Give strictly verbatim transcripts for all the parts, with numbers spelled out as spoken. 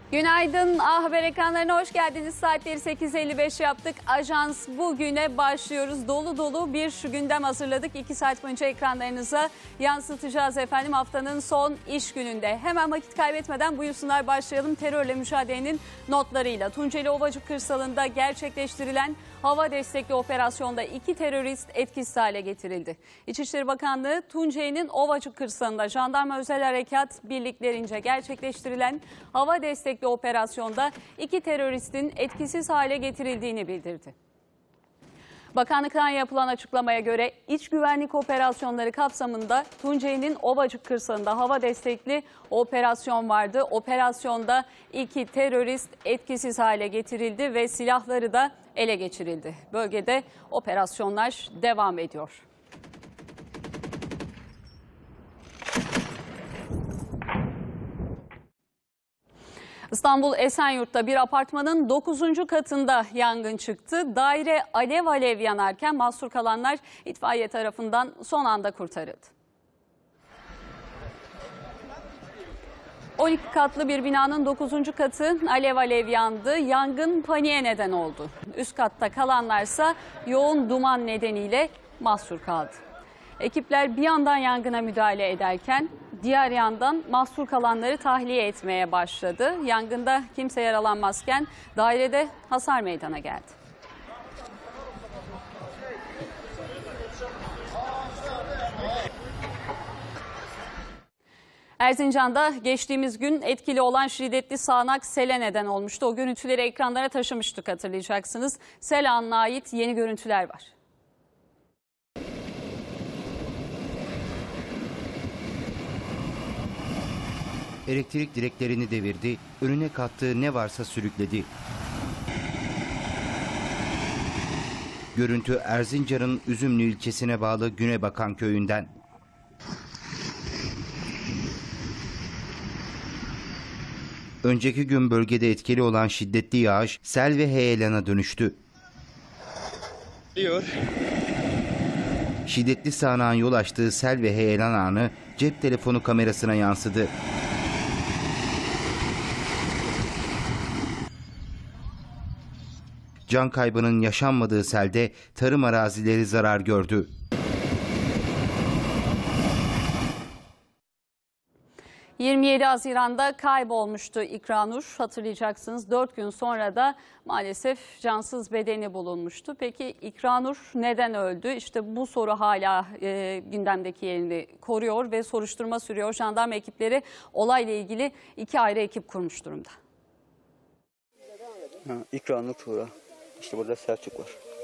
Günaydın. A Haber ekranlarına hoş geldiniz. Saatleri sekiz elli beş yaptık. Ajans bugüne başlıyoruz. Dolu dolu bir gündem hazırladık. iki saat boyunca ekranlarınıza yansıtacağız efendim haftanın son iş gününde. Hemen vakit kaybetmeden buyursunlar başlayalım. Terörle mücadelenin notlarıyla. Tunceli Ovacık kırsalında gerçekleştirilen hava destekli operasyonda iki terörist etkisiz hale getirildi. İçişleri Bakanlığı Tunceli'nin Ovacık kırsalında Jandarma Özel Harekat birliklerince gerçekleştirilen hava destekli operasyonda iki teröristin etkisiz hale getirildiğini bildirdi. Bakanlıktan yapılan açıklamaya göre iç güvenlik operasyonları kapsamında Tunceli'nin Ovacık kırsalında hava destekli operasyon vardı. Operasyonda iki terörist etkisiz hale getirildi ve silahları da ele geçirildi. Bölgede operasyonlar devam ediyor. İstanbul Esenyurt'ta bir apartmanın dokuzuncu katında yangın çıktı. Daire alev alev yanarken mahsur kalanlar itfaiye tarafından son anda kurtarıldı. on iki katlı bir binanın dokuzuncu katı alev alev yandı. Yangın paniğe neden oldu. Üst katta kalanlarsa yoğun duman nedeniyle mahsur kaldı. Ekipler bir yandan yangına müdahale ederken diğer yandan mahsur kalanları tahliye etmeye başladı. Yangında kimse yaralanmazken dairede hasar meydana geldi. Erzincan'da geçtiğimiz gün etkili olan şiddetli sağanak sele neden olmuştu. O görüntüleri ekranlara taşımıştık, hatırlayacaksınız. Sel anına ait yeni görüntüler var. Elektrik direklerini devirdi, önüne kattığı ne varsa sürükledi. Görüntü Erzincan'ın Üzümlü ilçesine bağlı Günebakan köyünden. Önceki gün bölgede etkili olan şiddetli yağış sel ve heyelana dönüştü. Diyor. Şiddetli sağanağın yol açtığı sel ve heyelan anı cep telefonu kamerasına yansıdı. Can kaybının yaşanmadığı selde tarım arazileri zarar gördü. yirmi yedi Haziran'da kaybolmuştu İkranur. Hatırlayacaksınız, dört gün sonra da maalesef cansız bedeni bulunmuştu. Peki İkranur neden öldü? İşte bu soru hala e, gündemdeki yerini koruyor ve soruşturma sürüyor. Jandarma ekipleri olayla ilgili iki ayrı ekip kurmuş durumda. Ha, İkranur Tuğra. İşte burada Selçuk var.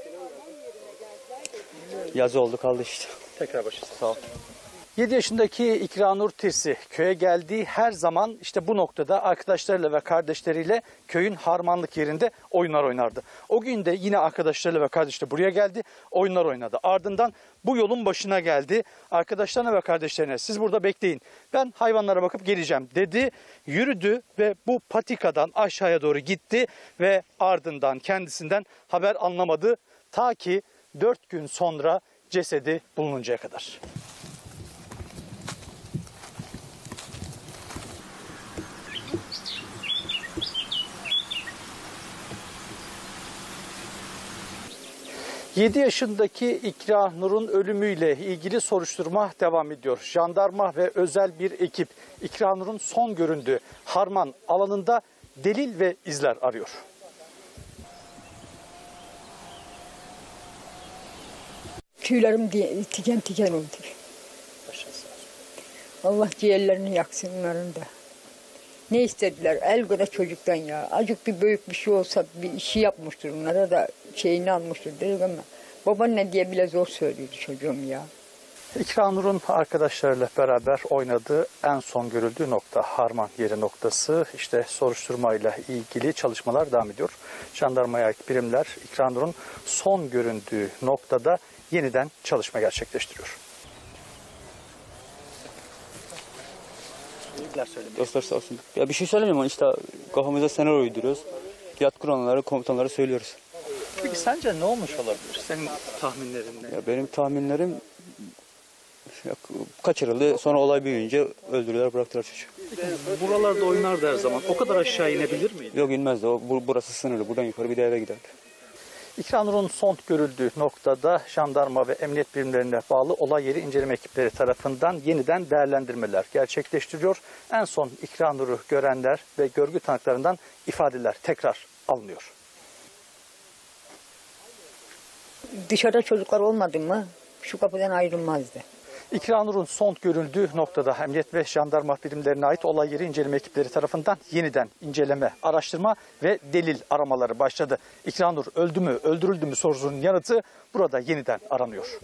Yazı oldu kaldı işte. Tekrar başlasın. Sağ ol. yedi yaşındaki İkranur Tirsi köye geldiği her zaman işte bu noktada arkadaşlarıyla ve kardeşleriyle köyün harmanlık yerinde oyunlar oynardı. O gün de yine arkadaşlarıyla ve kardeşleri buraya geldi, oyunlar oynadı. Ardından bu yolun başına geldi. Arkadaşlarına ve kardeşlerine siz burada bekleyin, ben hayvanlara bakıp geleceğim dedi. Yürüdü ve bu patikadan aşağıya doğru gitti ve ardından kendisinden haber alınamadı. Ta ki dört gün sonra cesedi bulununcaya kadar. yedi yaşındaki İkranur'un ölümüyle ilgili soruşturma devam ediyor. Jandarma ve özel bir ekip İkranur'un son göründüğü harman alanında delil ve izler arıyor. Tüylerim tiken tiken oldu. Allah ciğerlerini yaksın onların da. Ne istediler? El kadar çocuktan ya. Acık bir büyük bir şey olsa bir işi yapmıştır onlara da şeyini almıştır dedik ama baban ne diye bile zor söylüyordu çocuğum ya. İkranur'un arkadaşlarıyla beraber oynadığı en son görüldüğü nokta harman yeri noktası. İşte soruşturmayla ilgili çalışmalar devam ediyor. Jandarmaya ait birimler İkranur'un son göründüğü noktada yeniden çalışma gerçekleştiriyor. Dostlar sağ olsun. Ya bir şey söylemiyorum ama işte kafamıza senaryo uyduruyoruz. Yat kuranları, komutanlara söylüyoruz. Peki sence ne olmuş olabilir? Senin tahminlerin ne? Ya benim tahminlerim kaçırıldı. Sonra olay büyüyünce öldürdüler, bıraktılar çocuğu. Buralarda oynardı her zaman. O kadar aşağı inebilir miydi? Yok inmezdi. O, bu- burası sınırlı. Buradan yukarı bir de eve giderdi. İkranur'un son görüldüğü noktada jandarma ve emniyet birimlerine bağlı olay yeri inceleme ekipleri tarafından yeniden değerlendirmeler gerçekleştiriyor. En son İkranur'u görenler ve görgü tanıklarından ifadeler tekrar alınıyor. Dışarıda çocuklar olmadı mı şu kapıdan ayrılmazdı. İkranur'un son görüldüğü noktada emniyet ve jandarma birimlerine ait olay yeri inceleme ekipleri tarafından yeniden inceleme, araştırma ve delil aramaları başladı. İkranur öldü mü, öldürüldü mü sorusunun yanıtı burada yeniden aranıyor.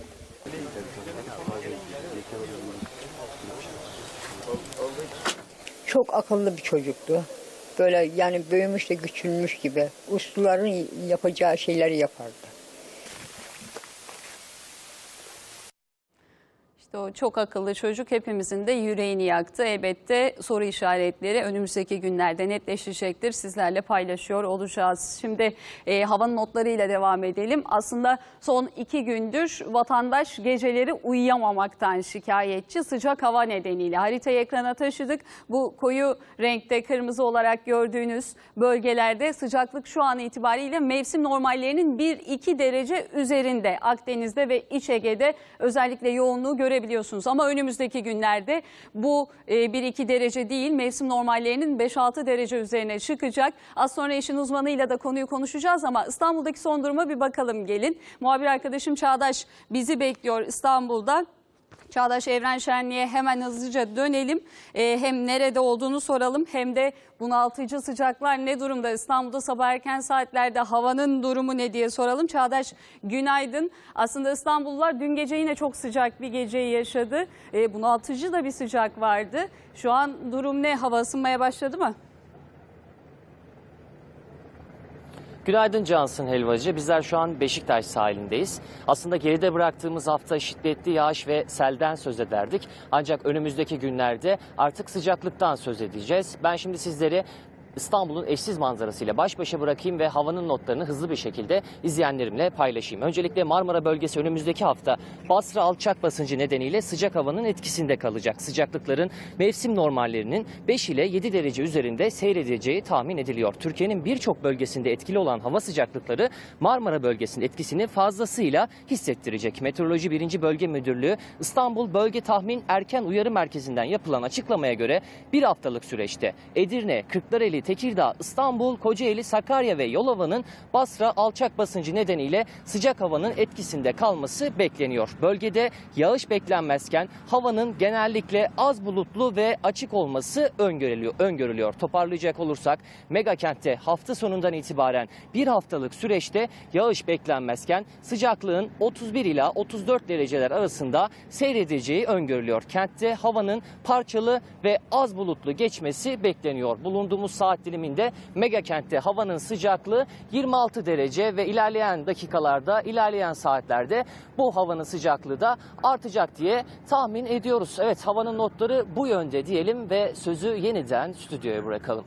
Çok akıllı bir çocuktu. Böyle yani büyümüş de küçülmüş gibi. Usluların yapacağı şeyleri yapardı. İşte o çok akıllı çocuk hepimizin de yüreğini yaktı. Elbette soru işaretleri önümüzdeki günlerde netleşecektir. Sizlerle paylaşıyor olacağız. Şimdi e, havanın notlarıyla devam edelim. Aslında son iki gündür vatandaş geceleri uyuyamamaktan şikayetçi, sıcak hava nedeniyle. Haritayı ekrana taşıdık. Bu koyu renkte kırmızı olarak gördüğünüz bölgelerde sıcaklık şu an itibariyle mevsim normallerinin bir iki derece üzerinde. Akdeniz'de ve İç Ege'de özellikle yoğunluğu görebiliyorsunuz. Ama önümüzdeki günlerde bu bir iki derece değil, mevsim normallerinin beş altı derece üzerine çıkacak. Az sonra işin uzmanıyla da konuyu konuşacağız ama İstanbul'daki son duruma bir bakalım gelin. Muhabir arkadaşım Çağdaş bizi bekliyor İstanbul'da. Çağdaş, Evren Şenliğe hemen hızlıca dönelim. Ee, hem nerede olduğunu soralım hem de bunaltıcı sıcaklar ne durumda? İstanbul'da sabah erken saatlerde havanın durumu ne diye soralım. Çağdaş, günaydın. Aslında İstanbullular dün gece yine çok sıcak bir geceyi yaşadı. Ee, bunaltıcı da bir sıcak vardı. Şu an durum ne? Hava ısınmaya başladı mı? Günaydın Cansın Helvacı. Bizler şu an Beşiktaş sahilindeyiz. Aslında geride bıraktığımız hafta şiddetli yağış ve selden söz ederdik. Ancak önümüzdeki günlerde artık sıcaklıktan söz edeceğiz. Ben şimdi sizleri İstanbul'un eşsiz manzarasıyla baş başa bırakayım ve havanın notlarını hızlı bir şekilde izleyenlerimle paylaşayım. Öncelikle Marmara bölgesi önümüzdeki hafta Basra alçak basıncı nedeniyle sıcak havanın etkisinde kalacak. Sıcaklıkların mevsim normallerinin beş ile yedi derece üzerinde seyredeceği tahmin ediliyor. Türkiye'nin birçok bölgesinde etkili olan hava sıcaklıkları Marmara bölgesinin etkisini fazlasıyla hissettirecek. Meteoroloji birinci Bölge Müdürlüğü İstanbul Bölge Tahmin Erken Uyarı Merkezi'nden yapılan açıklamaya göre bir haftalık süreçte Edirne, Kırklareli, Tekirdağ, İstanbul, Kocaeli, Sakarya ve Yalova'nın Basra alçak basıncı nedeniyle sıcak havanın etkisinde kalması bekleniyor. Bölgede yağış beklenmezken havanın genellikle az bulutlu ve açık olması öngörülüyor. öngörülüyor. Toparlayacak olursak mega kentte hafta sonundan itibaren bir haftalık süreçte yağış beklenmezken sıcaklığın otuz bir ila otuz dört dereceler arasında seyredeceği öngörülüyor. Kentte havanın parçalı ve az bulutlu geçmesi bekleniyor. Bulunduğumuz saat diliminde mega kentte havanın sıcaklığı yirmi altı derece ve ilerleyen dakikalarda, ilerleyen saatlerde bu havanın sıcaklığı da artacak diye tahmin ediyoruz. Evet, havanın notları bu yönde diyelim ve sözü yeniden stüdyoya bırakalım.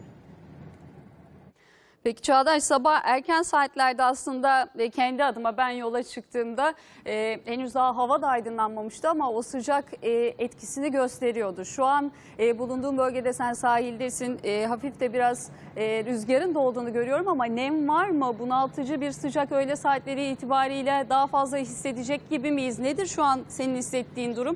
Peki Çağdaş, sabah erken saatlerde aslında kendi adıma ben yola çıktığımda e, henüz daha hava da aydınlanmamıştı ama o sıcak e, etkisini gösteriyordu. Şu an e, bulunduğum bölgede sen sahildesin, e, hafif de biraz e, rüzgarın da olduğunu görüyorum ama nem var mı? Bunaltıcı bir sıcak öğle saatleri itibariyle daha fazla hissedecek gibi miyiz? Nedir şu an senin hissettiğin durum?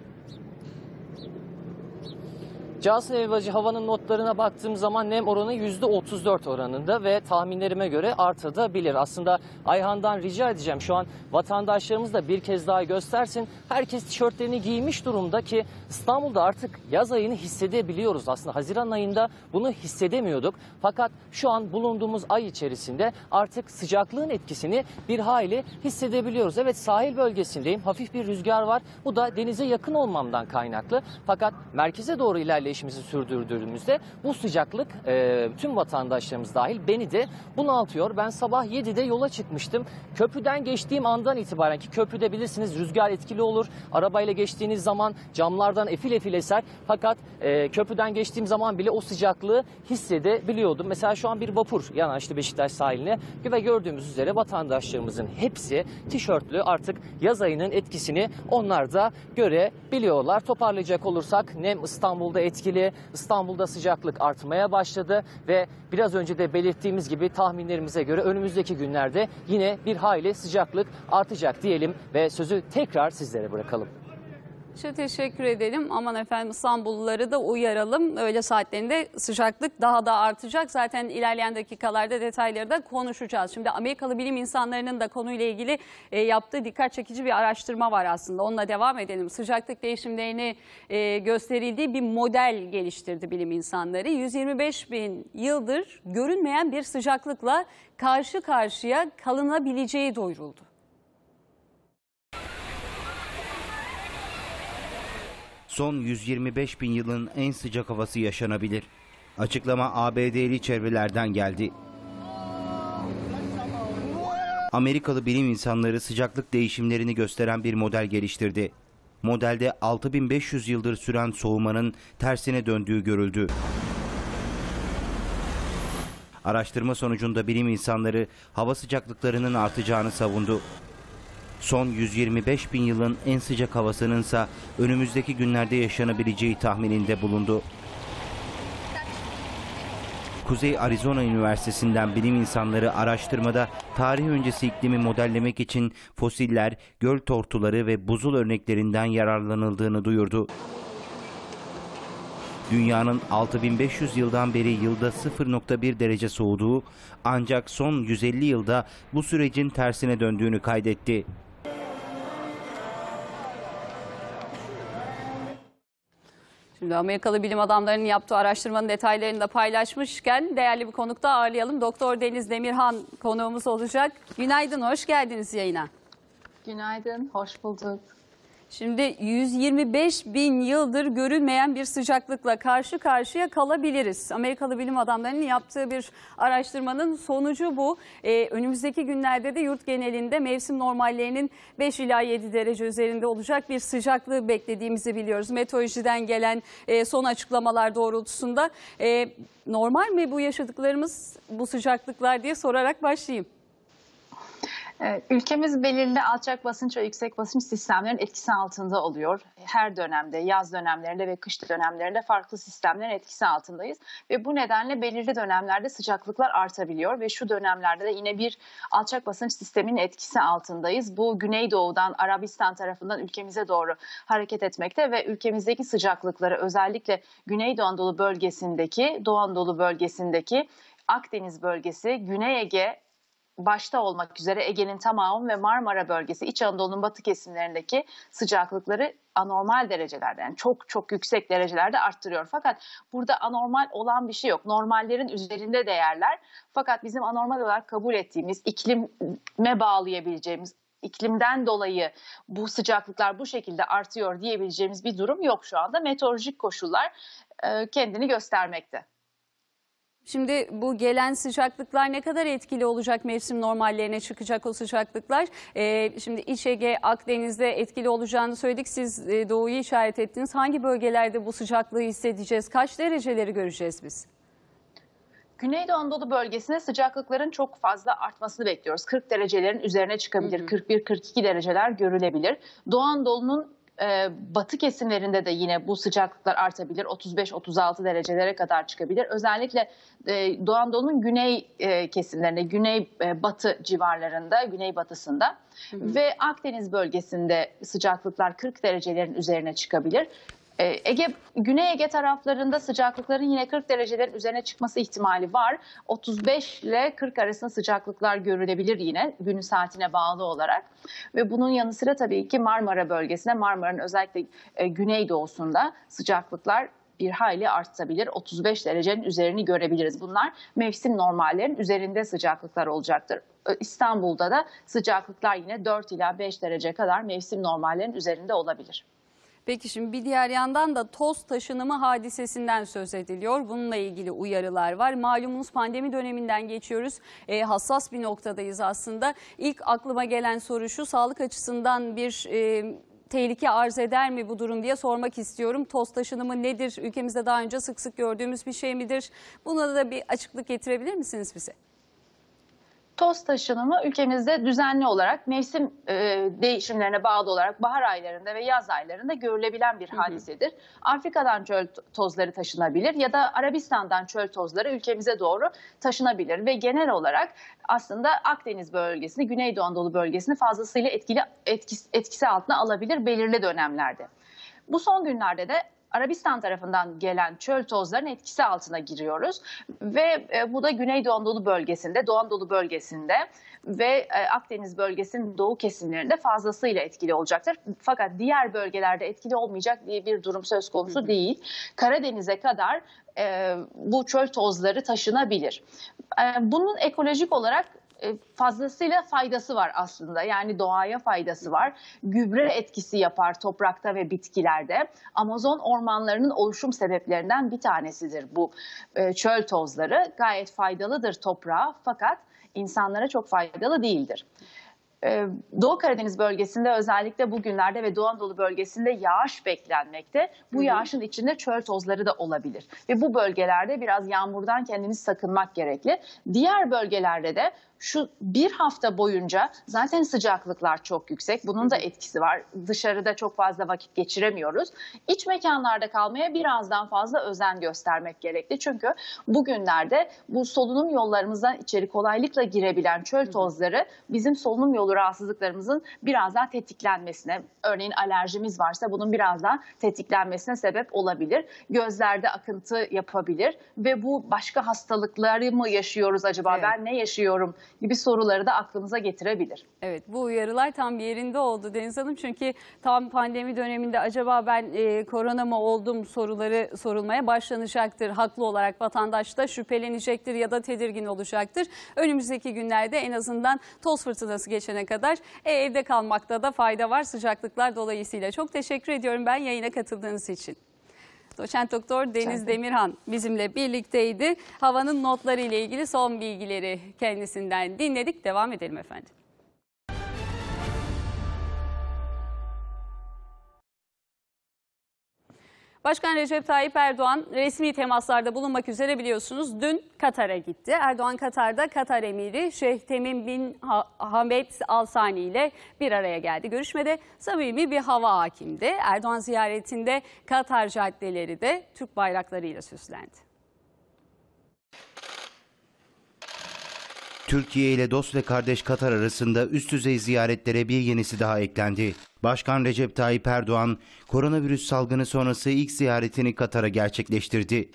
Cansın Helvacı, havanın notlarına baktığım zaman nem oranı yüzde otuz dört oranında ve tahminlerime göre artabilir. Aslında Ayhan'dan rica edeceğim, şu an vatandaşlarımız da bir kez daha göstersin. Herkes tişörtlerini giymiş durumda ki İstanbul'da artık yaz ayını hissedebiliyoruz. Aslında Haziran ayında bunu hissedemiyorduk. Fakat şu an bulunduğumuz ay içerisinde artık sıcaklığın etkisini bir hayli hissedebiliyoruz. Evet, sahil bölgesindeyim. Hafif bir rüzgar var. Bu da denize yakın olmamdan kaynaklı. Fakat merkeze doğru ilerleyişimizi sürdürdüğümüzde bu sıcaklık e, tüm vatandaşlarımız dahil beni de bunaltıyor. Ben sabah yedide yola çıkmıştım. Köprüden geçtiğim andan itibaren, ki köprüde bilirsiniz rüzgar etkili olur. Arabayla geçtiğiniz zaman camlardan efil efil eser. Fakat e, köprüden geçtiğim zaman bile o sıcaklığı hissedebiliyordum. Mesela şu an bir vapur yanaştı Beşiktaş sahiline ve gördüğümüz üzere vatandaşlarımızın hepsi tişörtlü. Artık yaz ayının etkisini onlar da görebiliyorlar. Toparlayacak olursak nem İstanbul'da etkili. etkili. İstanbul'da sıcaklık artmaya başladı ve biraz önce de belirttiğimiz gibi tahminlerimize göre önümüzdeki günlerde yine bir hayli sıcaklık artacak diyelim ve sözü tekrar sizlere bırakalım. Çok teşekkür edelim. Aman efendim, İstanbulluları da uyaralım. Öğle saatlerinde sıcaklık daha da artacak. Zaten ilerleyen dakikalarda detayları da konuşacağız. Şimdi Amerikalı bilim insanlarının da konuyla ilgili e, yaptığı dikkat çekici bir araştırma var aslında. Onunla devam edelim. Sıcaklık değişimlerini e, gösterildiği bir model geliştirdi bilim insanları. yüz yirmi beş bin yıldır görünmeyen bir sıcaklıkla karşı karşıya kalınabileceği duyuruldu. Son yüz yirmi beş bin yılın en sıcak havası yaşanabilir. Açıklama A B D'li çevrelerden geldi. Amerikalı bilim insanları sıcaklık değişimlerini gösteren bir model geliştirdi. Modelde altı bin beş yüz yıldır süren soğumanın tersine döndüğü görüldü. Araştırma sonucunda bilim insanları hava sıcaklıklarının artacağını savundu. Son yüz yirmi beş bin yılın en sıcak havasınınsa önümüzdeki günlerde yaşanabileceği tahmininde bulundu. Kuzey Arizona Üniversitesi'nden bilim insanları araştırmada tarih öncesi iklimi modellemek için fosiller, göl tortuları ve buzul örneklerinden yararlanıldığını duyurdu. Dünyanın altı bin beş yüz yıldan beri yılda sıfır nokta bir derece soğuduğu, ancak son yüz elli yılda bu sürecin tersine döndüğünü kaydetti. Şimdi Amerikalı bilim adamlarının yaptığı araştırmanın detaylarını da paylaşmışken değerli bir konuk da ağırlayalım. Doktor Deniz Demirhan konuğumuz olacak. Günaydın, hoş geldiniz yayına. Günaydın, hoş bulduk. Şimdi yüz yirmi beş bin yıldır görülmeyen bir sıcaklıkla karşı karşıya kalabiliriz. Amerikalı bilim adamlarının yaptığı bir araştırmanın sonucu bu. Ee, önümüzdeki günlerde de yurt genelinde mevsim normallerinin beş ila yedi derece üzerinde olacak bir sıcaklığı beklediğimizi biliyoruz. Meteorolojiden gelen e, son açıklamalar doğrultusunda e, normal mi bu yaşadıklarımız, bu sıcaklıklar diye sorarak başlayayım. Ülkemiz belirli alçak basınç ve yüksek basınç sistemlerin etkisi altında oluyor. Her dönemde, yaz dönemlerinde ve kış dönemlerinde farklı sistemlerin etkisi altındayız. Ve bu nedenle belirli dönemlerde sıcaklıklar artabiliyor. Ve şu dönemlerde de yine bir alçak basınç sisteminin etkisi altındayız. Bu Güneydoğu'dan, Arabistan tarafından ülkemize doğru hareket etmekte ve ülkemizdeki sıcaklıkları özellikle Güneydoğu Anadolu bölgesindeki, Doğu Anadolu bölgesindeki, Akdeniz bölgesi, Güney Ege, başta olmak üzere Ege'nin tamamı ve Marmara bölgesi, İç Anadolu'nun batı kesimlerindeki sıcaklıkları anormal derecelerde, yani çok çok yüksek derecelerde arttırıyor. Fakat burada anormal olan bir şey yok. Normallerin üzerinde değerler. Fakat bizim anormal olarak kabul ettiğimiz, iklime bağlayabileceğimiz, iklimden dolayı bu sıcaklıklar bu şekilde artıyor diyebileceğimiz bir durum yok şu anda. Meteorolojik koşullar kendini göstermekte. Şimdi bu gelen sıcaklıklar ne kadar etkili olacak, mevsim normallerine çıkacak o sıcaklıklar? Ee, şimdi İç Ege, Akdeniz'de etkili olacağını söyledik. Siz e, doğuyu işaret ettiniz. Hangi bölgelerde bu sıcaklığı hissedeceğiz? Kaç dereceleri göreceğiz biz? Güneydoğu Anadolu bölgesinde sıcaklıkların çok fazla artmasını bekliyoruz. kırk derecelerin üzerine çıkabilir. kırk bir kırk iki dereceler görülebilir. Doğu Anadolu'nun Ee, batı kesimlerinde de yine bu sıcaklıklar artabilir. otuz beş otuz altı derecelere kadar çıkabilir. Özellikle e, Doğu Anadolu'nun güney e, kesimlerinde, güney e, batı civarlarında, güney batısında hı hı. ve Akdeniz bölgesinde sıcaklıklar kırk derecelerin üzerine çıkabilir. Ege, Güney Ege taraflarında sıcaklıkların yine kırk derecelerin üzerine çıkması ihtimali var. otuz beş ile kırk arasında sıcaklıklar görülebilir yine günün saatine bağlı olarak. Ve bunun yanı sıra tabii ki Marmara bölgesinde, Marmara'nın özellikle e, güneydoğusunda sıcaklıklar bir hayli artabilir. otuz beş derecenin üzerini görebiliriz. Bunlar mevsim normallerin üzerinde sıcaklıklar olacaktır. İstanbul'da da sıcaklıklar yine dört ila beş derece kadar mevsim normallerin üzerinde olabilir. Peki şimdi bir diğer yandan da toz taşınımı hadisesinden söz ediliyor. Bununla ilgili uyarılar var. Malumunuz pandemi döneminden geçiyoruz. E, hassas bir noktadayız aslında. İlk aklıma gelen soru şu: sağlık açısından bir e, tehlike arz eder mi bu durum diye sormak istiyorum. Toz taşınımı nedir? Ülkemizde daha önce sık sık gördüğümüz bir şey midir? Buna da bir açıklık getirebilir misiniz bize? Toz taşınımı ülkemizde düzenli olarak mevsim e, değişimlerine bağlı olarak bahar aylarında ve yaz aylarında görülebilen bir hadisedir. Afrika'dan çöl tozları taşınabilir ya da Arabistan'dan çöl tozları ülkemize doğru taşınabilir ve genel olarak aslında Akdeniz bölgesini, Güneydoğu Anadolu bölgesini fazlasıyla etkili etkisi, etkisi altına alabilir belirli dönemlerde. Bu son günlerde de Arabistan tarafından gelen çöl tozlarının etkisi altına giriyoruz ve bu da Güneydoğu Anadolu bölgesinde, Doğu Anadolu bölgesinde ve Akdeniz bölgesinin doğu kesimlerinde fazlasıyla etkili olacaktır. Fakat diğer bölgelerde etkili olmayacak diye bir durum söz konusu değil. Karadeniz'e kadar e, bu çöl tozları taşınabilir. E, bunun ekolojik olarak fazlasıyla faydası var aslında. Yani doğaya faydası var. Gübre etkisi yapar toprakta ve bitkilerde. Amazon ormanlarının oluşum sebeplerinden bir tanesidir bu çöl tozları. Gayet faydalıdır toprağa fakat insanlara çok faydalı değildir. Doğu Karadeniz bölgesinde özellikle bugünlerde ve Doğu Anadolu bölgesinde yağış beklenmekte. Bu yağışın içinde çöl tozları da olabilir. Ve bu bölgelerde biraz yağmurdan kendimiz sakınmak gerekli. Diğer bölgelerde de şu bir hafta boyunca zaten sıcaklıklar çok yüksek. Bunun da etkisi var. Dışarıda çok fazla vakit geçiremiyoruz. İç mekanlarda kalmaya birazdan fazla özen göstermek gerekli. Çünkü bugünlerde bu solunum yollarımızdan içeri kolaylıkla girebilen çöl tozları bizim solunum yolu rahatsızlıklarımızın biraz daha tetiklenmesine, örneğin alerjimiz varsa bunun biraz daha tetiklenmesine sebep olabilir. Gözlerde akıntı yapabilir ve bu başka hastalıkları mı yaşıyoruz acaba? Evet. Ben ne yaşıyorum gibi soruları da aklımıza getirebilir. Evet, bu uyarılar tam yerinde oldu Deniz Hanım. Çünkü tam pandemi döneminde acaba ben e, korona mı oldum soruları sorulmaya başlanacaktır. Haklı olarak vatandaş da şüphelenecektir ya da tedirgin olacaktır. Önümüzdeki günlerde en azından toz fırtınası geçene kadar e, evde kalmakta da fayda var sıcaklıklar dolayısıyla. Çok teşekkür ediyorum ben yayına katıldığınız için. Doçent Doktor Deniz Demirhan bizimle birlikteydi. Havanın notları ile ilgili son bilgileri kendisinden dinledik. Devam edelim efendim. Başkan Recep Tayyip Erdoğan resmi temaslarda bulunmak üzere biliyorsunuz dün Katar'a gitti. Erdoğan Katar'da Katar Emiri Şeyh Temim bin Hamed Al Sani ile bir araya geldi. Görüşmede samimi bir hava hakimdi. Erdoğan ziyaretinde Katar caddeleri de Türk bayraklarıyla süslendi. Türkiye ile dost ve kardeş Katar arasında üst düzey ziyaretlere bir yenisi daha eklendi. Başkan Recep Tayyip Erdoğan, koronavirüs salgını sonrası ilk ziyaretini Katar'a gerçekleştirdi.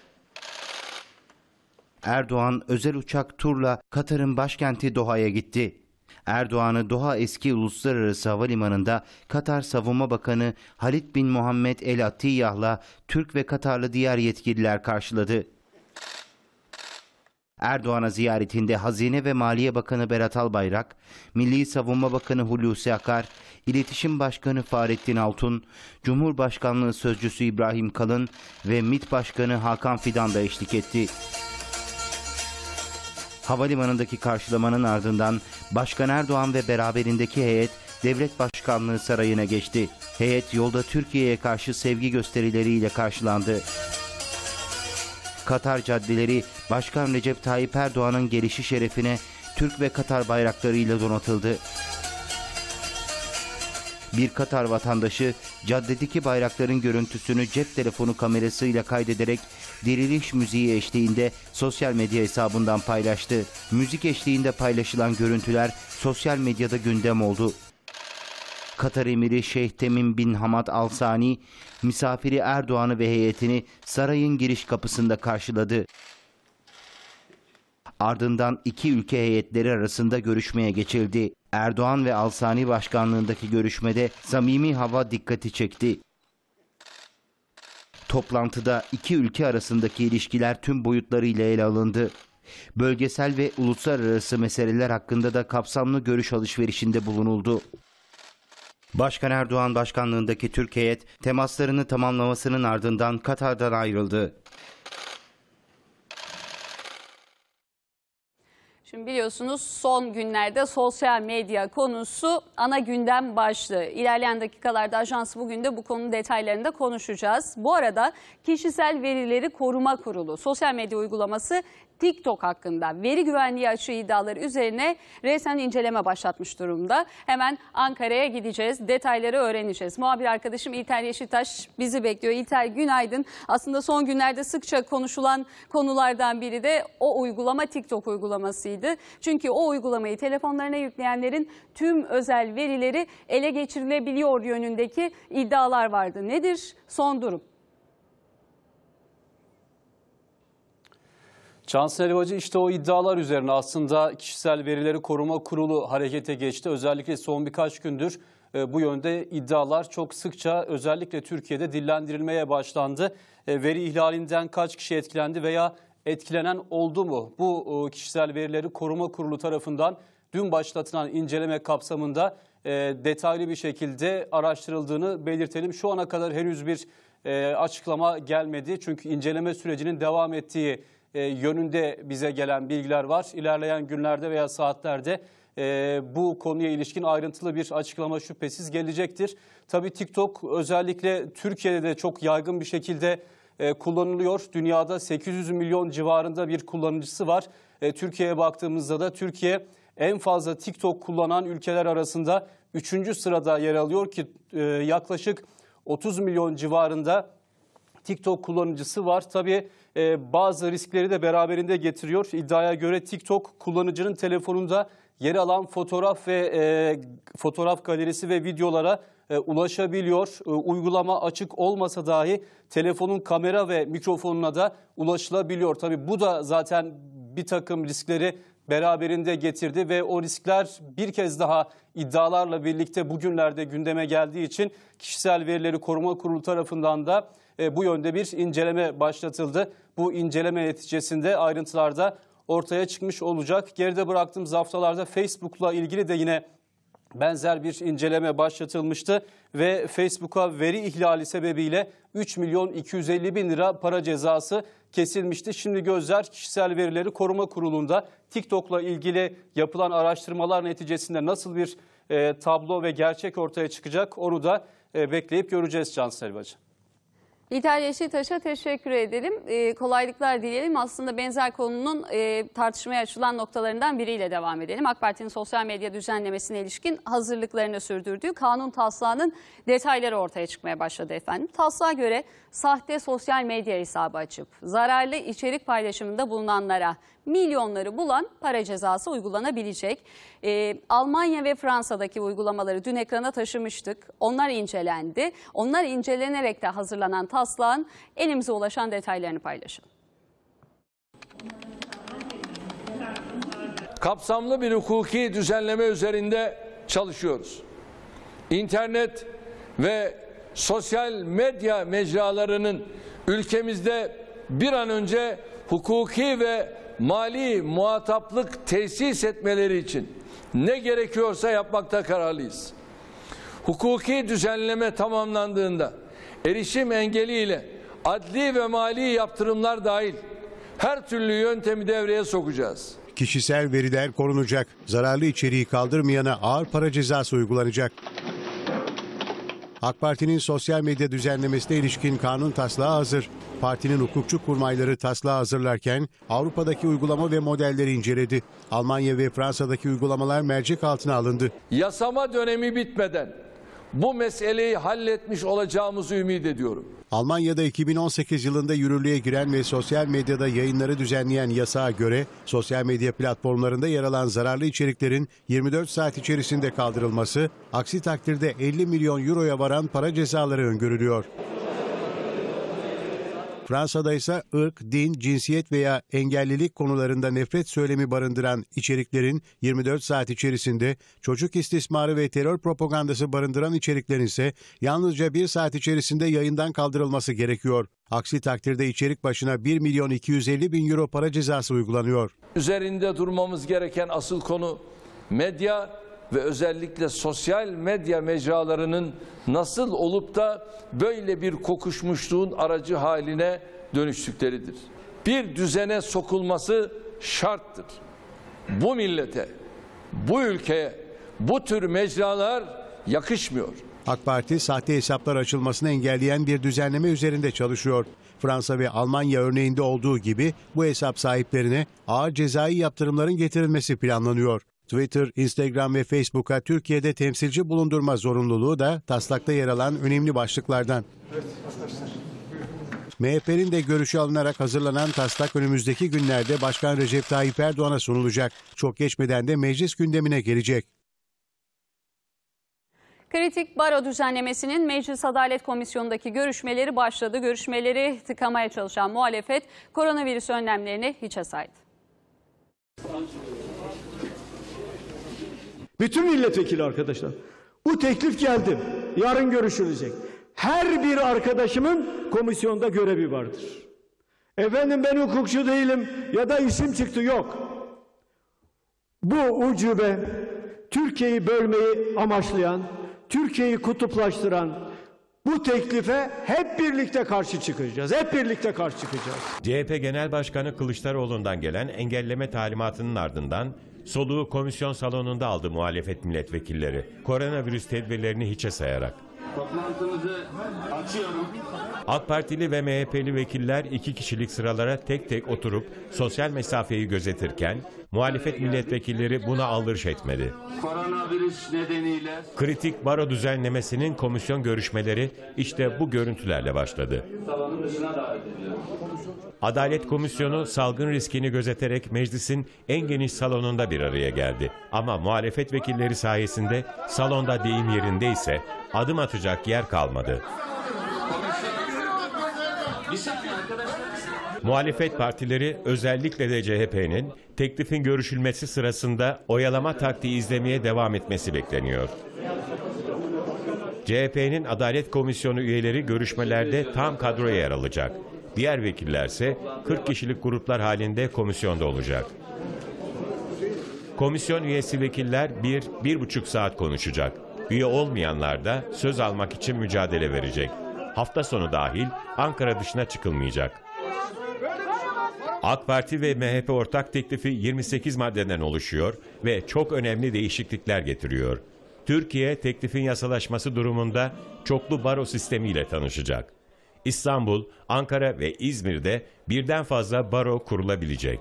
Erdoğan özel uçak turla Katar'ın başkenti Doha'ya gitti. Erdoğan'ı Doha Eski Uluslararası Havalimanı'nda Katar Savunma Bakanı Halid bin Muhammed El Attiyah'la Türk ve Katarlı diğer yetkililer karşıladı. Erdoğan'a ziyaretinde Hazine ve Maliye Bakanı Berat Albayrak, Milli Savunma Bakanı Hulusi Akar, İletişim Başkanı Fahrettin Altun, Cumhurbaşkanlığı Sözcüsü İbrahim Kalın ve MİT Başkanı Hakan Fidan da eşlik etti. Havalimanındaki karşılamanın ardından Başkan Erdoğan ve beraberindeki heyet Devlet Başkanlığı Sarayı'na geçti. Heyet yolda Türkiye'ye karşı sevgi gösterileriyle karşılandı. Katar caddeleri Başkan Recep Tayyip Erdoğan'ın gelişi şerefine Türk ve Katar bayraklarıyla donatıldı. Bir Katar vatandaşı caddedeki bayrakların görüntüsünü cep telefonu kamerasıyla kaydederek diriliş müziği eşliğinde sosyal medya hesabından paylaştı. Müzik eşliğinde paylaşılan görüntüler sosyal medyada gündem oldu. Katar Emiri Şeyh Temim bin Hamad Al Sani, misafiri Erdoğan'ı ve heyetini sarayın giriş kapısında karşıladı. Ardından iki ülke heyetleri arasında görüşmeye geçildi. Erdoğan ve Al Sani başkanlığındaki görüşmede samimi hava dikkati çekti. Toplantıda iki ülke arasındaki ilişkiler tüm boyutlarıyla ele alındı. Bölgesel ve uluslararası meseleler hakkında da kapsamlı görüş alışverişinde bulunuldu. Başkan Erdoğan başkanlığındaki Türk heyet temaslarını tamamlamasının ardından Katar'dan ayrıldı. Şimdi biliyorsunuz son günlerde sosyal medya konusu ana gündem başlığı. İlerleyen dakikalarda Ajans bugün de bu konunun detaylarında konuşacağız. Bu arada Kişisel Verileri Koruma Kurulu sosyal medya uygulaması TikTok hakkında veri güvenliği açığı iddiaları üzerine resmen inceleme başlatmış durumda. Hemen Ankara'ya gideceğiz, detayları öğreneceğiz. Muhabir arkadaşım İlter Yeşiltaş bizi bekliyor. İlter, günaydın. Aslında son günlerde sıkça konuşulan konulardan biri de o uygulama TikTok uygulamasıydı. Çünkü o uygulamayı telefonlarına yükleyenlerin tüm özel verileri ele geçirilebiliyor yönündeki iddialar vardı. Nedir son durum? Cansel Helvacı, işte o iddialar üzerine aslında Kişisel Verileri Koruma Kurulu harekete geçti. Özellikle son birkaç gündür bu yönde iddialar çok sıkça özellikle Türkiye'de dillendirilmeye başlandı. Veri ihlalinden kaç kişi etkilendi veya etkilenen oldu mu? Bu Kişisel Verileri Koruma Kurulu tarafından dün başlatılan inceleme kapsamında detaylı bir şekilde araştırıldığını belirtelim. Şu ana kadar henüz bir açıklama gelmedi. Çünkü inceleme sürecinin devam ettiği yönünde bize gelen bilgiler var. İlerleyen günlerde veya saatlerde e, bu konuya ilişkin ayrıntılı bir açıklama şüphesiz gelecektir. Tabii TikTok özellikle Türkiye'de de çok yaygın bir şekilde e, kullanılıyor. Dünyada sekiz yüz milyon civarında bir kullanıcısı var. E, Türkiye'ye baktığımızda da Türkiye en fazla TikTok kullanan ülkeler arasında üçüncü sırada yer alıyor ki e, yaklaşık otuz milyon civarında TikTok kullanıcısı var. Tabii e, bazı riskleri de beraberinde getiriyor. İddiaya göre TikTok kullanıcının telefonunda yer alan fotoğraf ve e, fotoğraf galerisi ve videolara e, ulaşabiliyor. E, uygulama açık olmasa dahi telefonun kamera ve mikrofonuna da ulaşılabiliyor. Tabii bu da zaten bir takım riskleri beraberinde getirdi ve o riskler bir kez daha iddialarla birlikte bugünlerde gündeme geldiği için Kişisel Verileri Koruma Kurulu tarafından da e, bu yönde bir inceleme başlatıldı. Bu inceleme neticesinde ayrıntılarda ortaya çıkmış olacak. Geride bıraktığımız haftalarda Facebook'la ilgili de yine benzer bir inceleme başlatılmıştı ve Facebook'a veri ihlali sebebiyle üç milyon iki yüz elli bin lira para cezası kesilmişti. Şimdi gözler Kişisel Verileri Koruma Kurulu'nda TikTok'la ilgili yapılan araştırmalar neticesinde nasıl bir e, tablo ve gerçek ortaya çıkacak, onu da e, bekleyip göreceğiz Cansel Helvacı. İlter Yeşiltaş'a teşekkür edelim. Ee, kolaylıklar dileyelim. Aslında benzer konunun e, tartışmaya açılan noktalarından biriyle devam edelim. AK Parti'nin sosyal medya düzenlemesine ilişkin hazırlıklarını sürdürdüğü kanun taslağının detayları ortaya çıkmaya başladı efendim. Taslağa göre sahte sosyal medya hesabı açıp zararlı içerik paylaşımında bulunanlara milyonları bulan para cezası uygulanabilecek. Ee, Almanya ve Fransa'daki uygulamaları dün ekrana taşımıştık. Onlar incelendi. Onlar incelenerek de hazırlanan taslağın elimize ulaşan detaylarını paylaşalım. Kapsamlı bir hukuki düzenleme üzerinde çalışıyoruz. İnternet ve sosyal medya mecralarının ülkemizde bir an önce hukuki ve mali muhataplık tesis etmeleri için ne gerekiyorsa yapmakta kararlıyız. Hukuki düzenleme tamamlandığında erişim engeliyle adli ve mali yaptırımlar dahil her türlü yöntemi devreye sokacağız. Kişisel veriler korunacak. Zararlı içeriği kaldırmayana ağır para cezası uygulanacak. AK Parti'nin sosyal medya düzenlemesine ilişkin kanun taslağı hazır. Partinin hukukçu kurmayları taslağı hazırlarken Avrupa'daki uygulama ve modelleri inceledi. Almanya ve Fransa'daki uygulamalar mercek altına alındı. Yasama dönemi bitmeden bu meseleyi halletmiş olacağımızı ümit ediyorum. Almanya'da iki bin on sekiz yılında yürürlüğe giren ve sosyal medyada yayınları düzenleyen yasağa göre sosyal medya platformlarında yer alan zararlı içeriklerin yirmi dört saat içerisinde kaldırılması, aksi takdirde elli milyon euroya varan para cezaları öngörülüyor. Fransa'da ise ırk, din, cinsiyet veya engellilik konularında nefret söylemi barındıran içeriklerin yirmi dört saat içerisinde, çocuk istismarı ve terör propagandası barındıran içeriklerin ise yalnızca bir saat içerisinde yayından kaldırılması gerekiyor. Aksi takdirde içerik başına bir milyon iki yüz elli bin euro para cezası uygulanıyor. Üzerinde durmamız gereken asıl konu medya ve özellikle sosyal medya mecralarının nasıl olup da böyle bir kokuşmuşluğun aracı haline dönüştükleridir. Bir düzene sokulması şarttır. Bu millete, bu ülkeye bu tür mecralar yakışmıyor. AK Parti sahte hesaplar açılmasını engelleyen bir düzenleme üzerinde çalışıyor. Fransa ve Almanya örneğinde olduğu gibi bu hesap sahiplerine ağır cezai yaptırımların getirilmesi planlanıyor. Twitter, Instagram ve Facebook'a Türkiye'de temsilci bulundurma zorunluluğu da taslakta yer alan önemli başlıklardan. M H P'nin de görüşü alınarak hazırlanan taslak önümüzdeki günlerde Başkan Recep Tayyip Erdoğan'a sunulacak. Çok geçmeden de meclis gündemine gelecek. Kritik baro düzenlemesinin Meclis Adalet Komisyonu'ndaki görüşmeleri başladı. Görüşmeleri tıkamaya çalışan muhalefet koronavirüs önlemlerini hiçe saydı. Bütün milletvekili arkadaşlar, bu teklif geldi. Yarın görüşülecek. Her bir arkadaşımın komisyonda görevi vardır. Efendim ben hukukçu değilim ya da isim çıktı, yok. Bu ucube Türkiye'yi bölmeyi amaçlayan, Türkiye'yi kutuplaştıran bu teklife hep birlikte karşı çıkacağız. Hep birlikte karşı çıkacağız. C H P Genel Başkanı Kılıçdaroğlu'ndan gelen engelleme talimatının ardından soluğu komisyon salonunda aldı muhalefet milletvekilleri. Koronavirüs tedbirlerini hiçe sayarak. Toplantımızı açıyorum. AK Partili ve M H P'li vekiller iki kişilik sıralara tek tek oturup sosyal mesafeyi gözetirken muhalefet milletvekilleri buna aldırış etmedi. Koronavirüs nedeniyle Kritik baro düzenlemesinin komisyon görüşmeleri işte bu görüntülerle başladı. salonun dışına davet ediyorum. Adalet Komisyonu salgın riskini gözeterek meclisin en geniş salonunda bir araya geldi. Ama muhalefet vekilleri sayesinde salonda deyim yerindeyse adım atacak yer kalmadı. Muhalefet partileri, özellikle de C H P'nin teklifin görüşülmesi sırasında oyalama taktiği izlemeye devam etmesi bekleniyor. C H P'nin Adalet Komisyonu üyeleri görüşmelerde tam kadroya yer alacak. Diğer vekillerse kırk kişilik gruplar halinde komisyonda olacak. Komisyon üyesi vekiller bir, bir buçuk saat konuşacak. Üye olmayanlar da söz almak için mücadele verecek. Hafta sonu dahil Ankara dışına çıkılmayacak. AK Parti ve M H P ortak teklifi yirmi sekiz maddeden oluşuyor ve çok önemli değişiklikler getiriyor. Türkiye teklifin yasalaşması durumunda çoklu baro sistemiyle tanışacak. İstanbul, Ankara ve İzmir'de birden fazla baro kurulabilecek.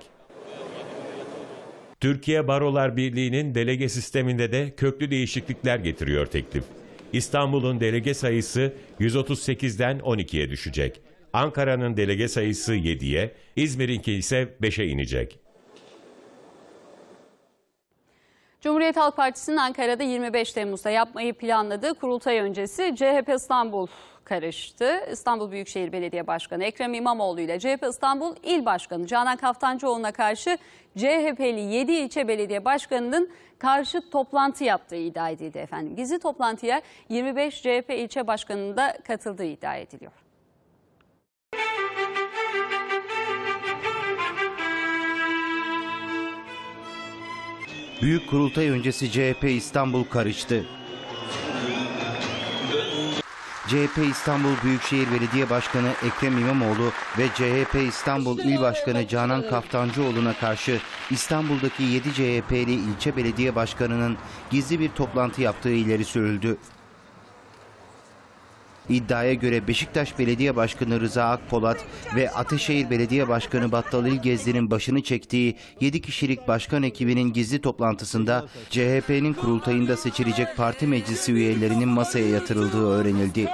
Türkiye Barolar Birliği'nin delege sisteminde de köklü değişiklikler getiriyor teklif. İstanbul'un delege sayısı yüz otuz sekizden on ikiye düşecek. Ankara'nın delege sayısı yediye, İzmir'inki ise beşe inecek. Cumhuriyet Halk Partisi'nin Ankara'da yirmi beş Temmuz'da yapmayı planladığı kurultay öncesi C H P İstanbul karıştı. İstanbul Büyükşehir Belediye Başkanı Ekrem İmamoğlu ile C H P İstanbul İl Başkanı Canan Kaftancıoğlu'na karşı C H P'li yedi ilçe belediye başkanının karşı toplantı yaptığı iddia edildi efendim. Gizli toplantıya yirmi beş C H P ilçe başkanının da katıldığı iddia ediliyor. Büyük kurultay öncesi C H P İstanbul karıştı. C H P İstanbul Büyükşehir Belediye Başkanı Ekrem İmamoğlu ve C H P İstanbul İl Başkanı Canan Kaftancıoğlu'na karşı İstanbul'daki yedi C H P'li ilçe belediye başkanının gizli bir toplantı yaptığı ileri sürüldü. İddiaya göre Beşiktaş Belediye Başkanı Rıza Akpolat ve Ataşehir Belediye Başkanı Battal İlgezdi'nin başını çektiği yedi kişilik başkan ekibinin gizli toplantısında C H P'nin kurultayında seçilecek parti meclisi üyelerinin masaya yatırıldığı öğrenildi.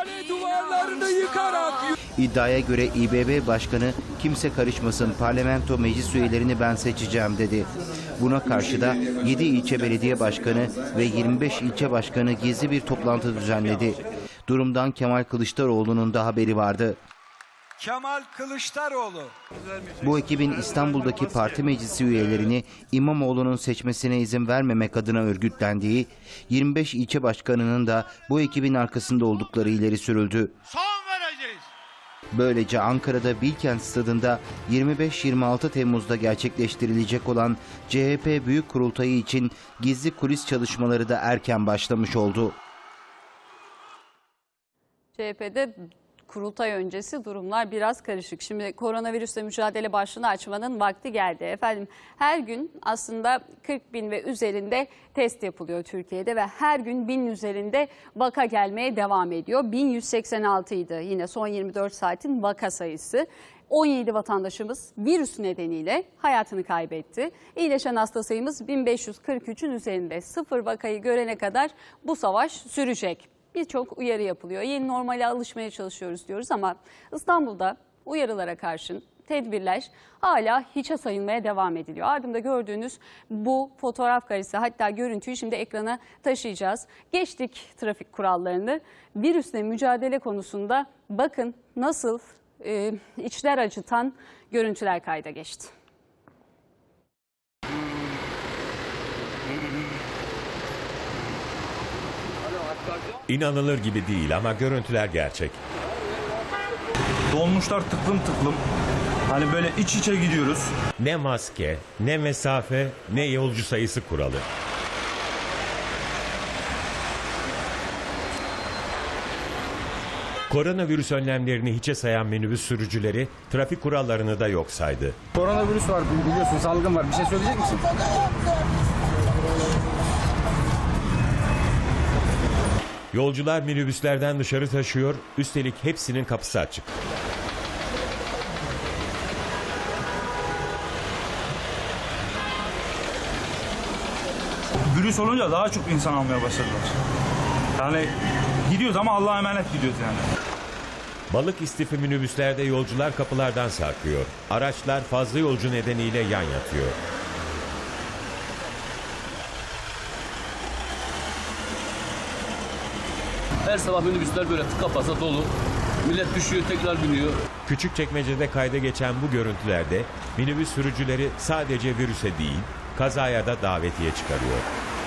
İddiaya göre İ B B Başkanı kimse karışmasın, parlamento meclis üyelerini ben seçeceğim dedi. Buna karşı da yedi ilçe belediye başkanı ve yirmi beş ilçe başkanı gizli bir toplantı düzenledi. Durumdan Kemal Kılıçdaroğlu'nun da haberi vardı. Kemal Kılıçdaroğlu. Bu ekibin İstanbul'daki parti meclisi üyelerini İmamoğlu'nun seçmesine izin vermemek adına örgütlendiği, yirmi beş ilçe başkanının da bu ekibin arkasında oldukları ileri sürüldü. Son vereceğiz. Böylece Ankara'da Bilkent Stadı'nda yirmi beş yirmi altı Temmuz'da gerçekleştirilecek olan C H P Büyük Kurultayı için gizli kulis çalışmaları da erken başlamış oldu. C H P'de kurultay öncesi durumlar biraz karışık. Şimdi koronavirüsle mücadele başlığını açmanın vakti geldi. Efendim her gün aslında kırk bin ve üzerinde test yapılıyor Türkiye'de ve her gün binin üzerinde vaka gelmeye devam ediyor. bin yüz seksen altı idi yine son yirmi dört saatin vaka sayısı. on yedi vatandaşımız virüs nedeniyle hayatını kaybetti. İyileşen hasta sayımız bin beş yüz kırk üçün üzerinde. Sıfır vakayı görene kadar bu savaş sürecek. Birçok uyarı yapılıyor. Yeni normale alışmaya çalışıyoruz diyoruz ama İstanbul'da uyarılara karşın tedbirler hala hiçe sayılmaya devam ediliyor. Ardımda gördüğünüz bu fotoğraf karesi, hatta görüntüyü şimdi ekrana taşıyacağız. Geçtik trafik kurallarını. Virüsle mücadele konusunda bakın nasıl e, içler acıtan görüntüler kayda geçti. İnanılır gibi değil ama görüntüler gerçek. Dolmuşlar tıklım tıklım. Hani böyle iç içe gidiyoruz. Ne maske, ne mesafe, ne yolcu sayısı kuralı. Koronavirüs önlemlerini hiçe sayan minibüs sürücüleri trafik kurallarını da yok saydı. Koronavirüs var biliyorsun, salgın var. Bir şey söyleyecek misin? Yolcular minibüslerden dışarı taşıyor, üstelik hepsinin kapısı açık. Virüs olunca daha çok insan almaya başladılar. Yani gidiyoruz ama Allah'a emanet gidiyoruz yani. Balık istifi minibüslerde yolcular kapılardan sarkıyor. Araçlar fazla yolcu nedeniyle yan yatıyor. Her sabah minibüsler böyle tıka basa dolu. Millet düşüyor, tekrar biniyor. Küçükçekmece'de kayda geçen bu görüntülerde minibüs sürücüleri sadece virüse değil, kazaya da davetiye çıkarıyor.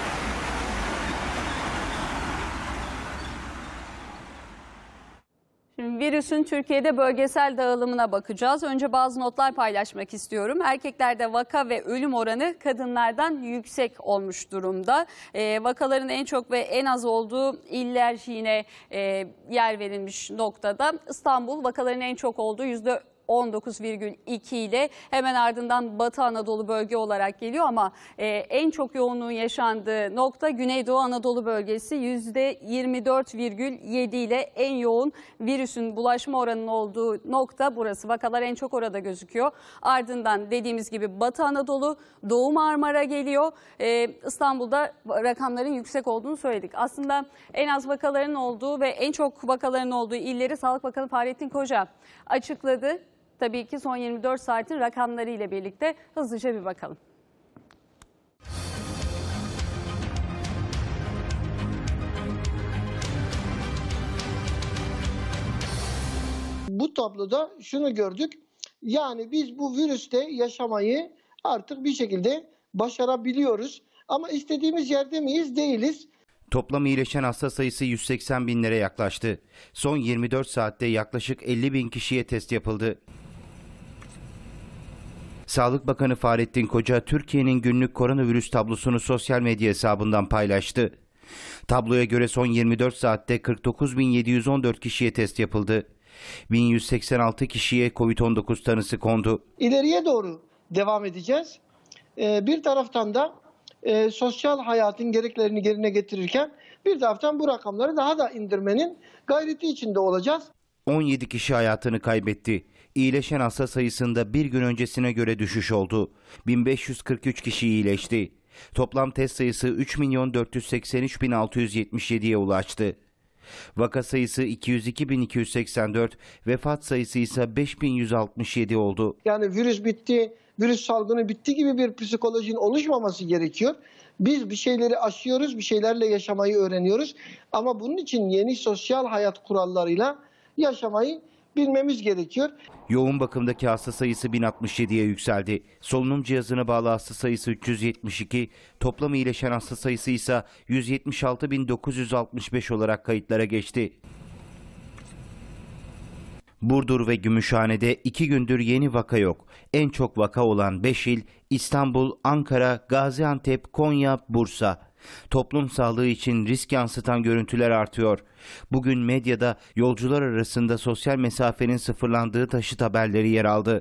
Şimdi virüsün Türkiye'de bölgesel dağılımına bakacağız. Önce bazı notlar paylaşmak istiyorum. Erkeklerde vaka ve ölüm oranı kadınlardan yüksek olmuş durumda. E, vakaların en çok ve en az olduğu iller yine e, yer verilmiş noktada. İstanbul vakaların en çok olduğu yüzde on dokuz virgül iki ile hemen ardından Batı Anadolu bölge olarak geliyor ama e, en çok yoğunluğun yaşandığı nokta Güneydoğu Anadolu bölgesi yüzde yirmi dört virgül yedi ile en yoğun virüsün bulaşma oranının olduğu nokta burası. Vakalar en çok orada gözüküyor. Ardından dediğimiz gibi Batı Anadolu, Doğu Marmara geliyor. E, İstanbul'da rakamların yüksek olduğunu söyledik. Aslında en az vakaların olduğu ve en çok vakaların olduğu illeri Sağlık Bakanı Fahrettin Koca açıkladı. Tabii ki son yirmi dört saatin rakamları ile birlikte hızlıca bir bakalım. Bu tabloda şunu gördük. Yani biz bu virüste yaşamayı artık bir şekilde başarabiliyoruz. Ama istediğimiz yerde miyiz? Değiliz. Toplam iyileşen hasta sayısı yüz seksen binlere yaklaştı. Son yirmi dört saatte yaklaşık elli bin kişiye test yapıldı. Sağlık Bakanı Fahrettin Koca, Türkiye'nin günlük koronavirüs tablosunu sosyal medya hesabından paylaştı. Tabloya göre son yirmi dört saatte kırk dokuz bin yedi yüz on dört kişiye test yapıldı. bin yüz seksen altı kişiye kovid on dokuz tanısı kondu. İleriye doğru devam edeceğiz. Ee, bir taraftan da e, sosyal hayatın gereklerini yerine getirirken bir taraftan bu rakamları daha da indirmenin gayreti içinde olacağız. on yedi kişi hayatını kaybetti. İyileşen hasta sayısında bir gün öncesine göre düşüş oldu. bin beş yüz kırk üç kişi iyileşti. Toplam test sayısı üç milyon dört yüz seksen üç bin altı yüz yetmiş yediye ulaştı. Vaka sayısı iki yüz iki bin iki yüz seksen dört, vefat sayısı ise beş bin yüz altmış yedi oldu. Yani virüs bitti, virüs salgını bitti gibi bir psikolojinin oluşmaması gerekiyor. Biz bir şeyleri aşıyoruz, bir şeylerle yaşamayı öğreniyoruz. Ama bunun için yeni sosyal hayat kurallarıyla yaşamayı bilmemiz gerekiyor. Yoğun bakımdaki hasta sayısı bin altmış yediye yükseldi. Solunum cihazına bağlı hasta sayısı üç yüz yetmiş iki, toplam iyileşen hasta sayısı ise yüz yetmiş altı bin dokuz yüz altmış beş olarak kayıtlara geçti. Burdur ve Gümüşhane'de iki gündür yeni vaka yok. En çok vaka olan beş il İstanbul, Ankara, Gaziantep, Konya, Bursa. Toplum sağlığı için risk yansıtan görüntüler artıyor. Bugün medyada yolcular arasında sosyal mesafenin sıfırlandığı taşıt haberleri yer aldı.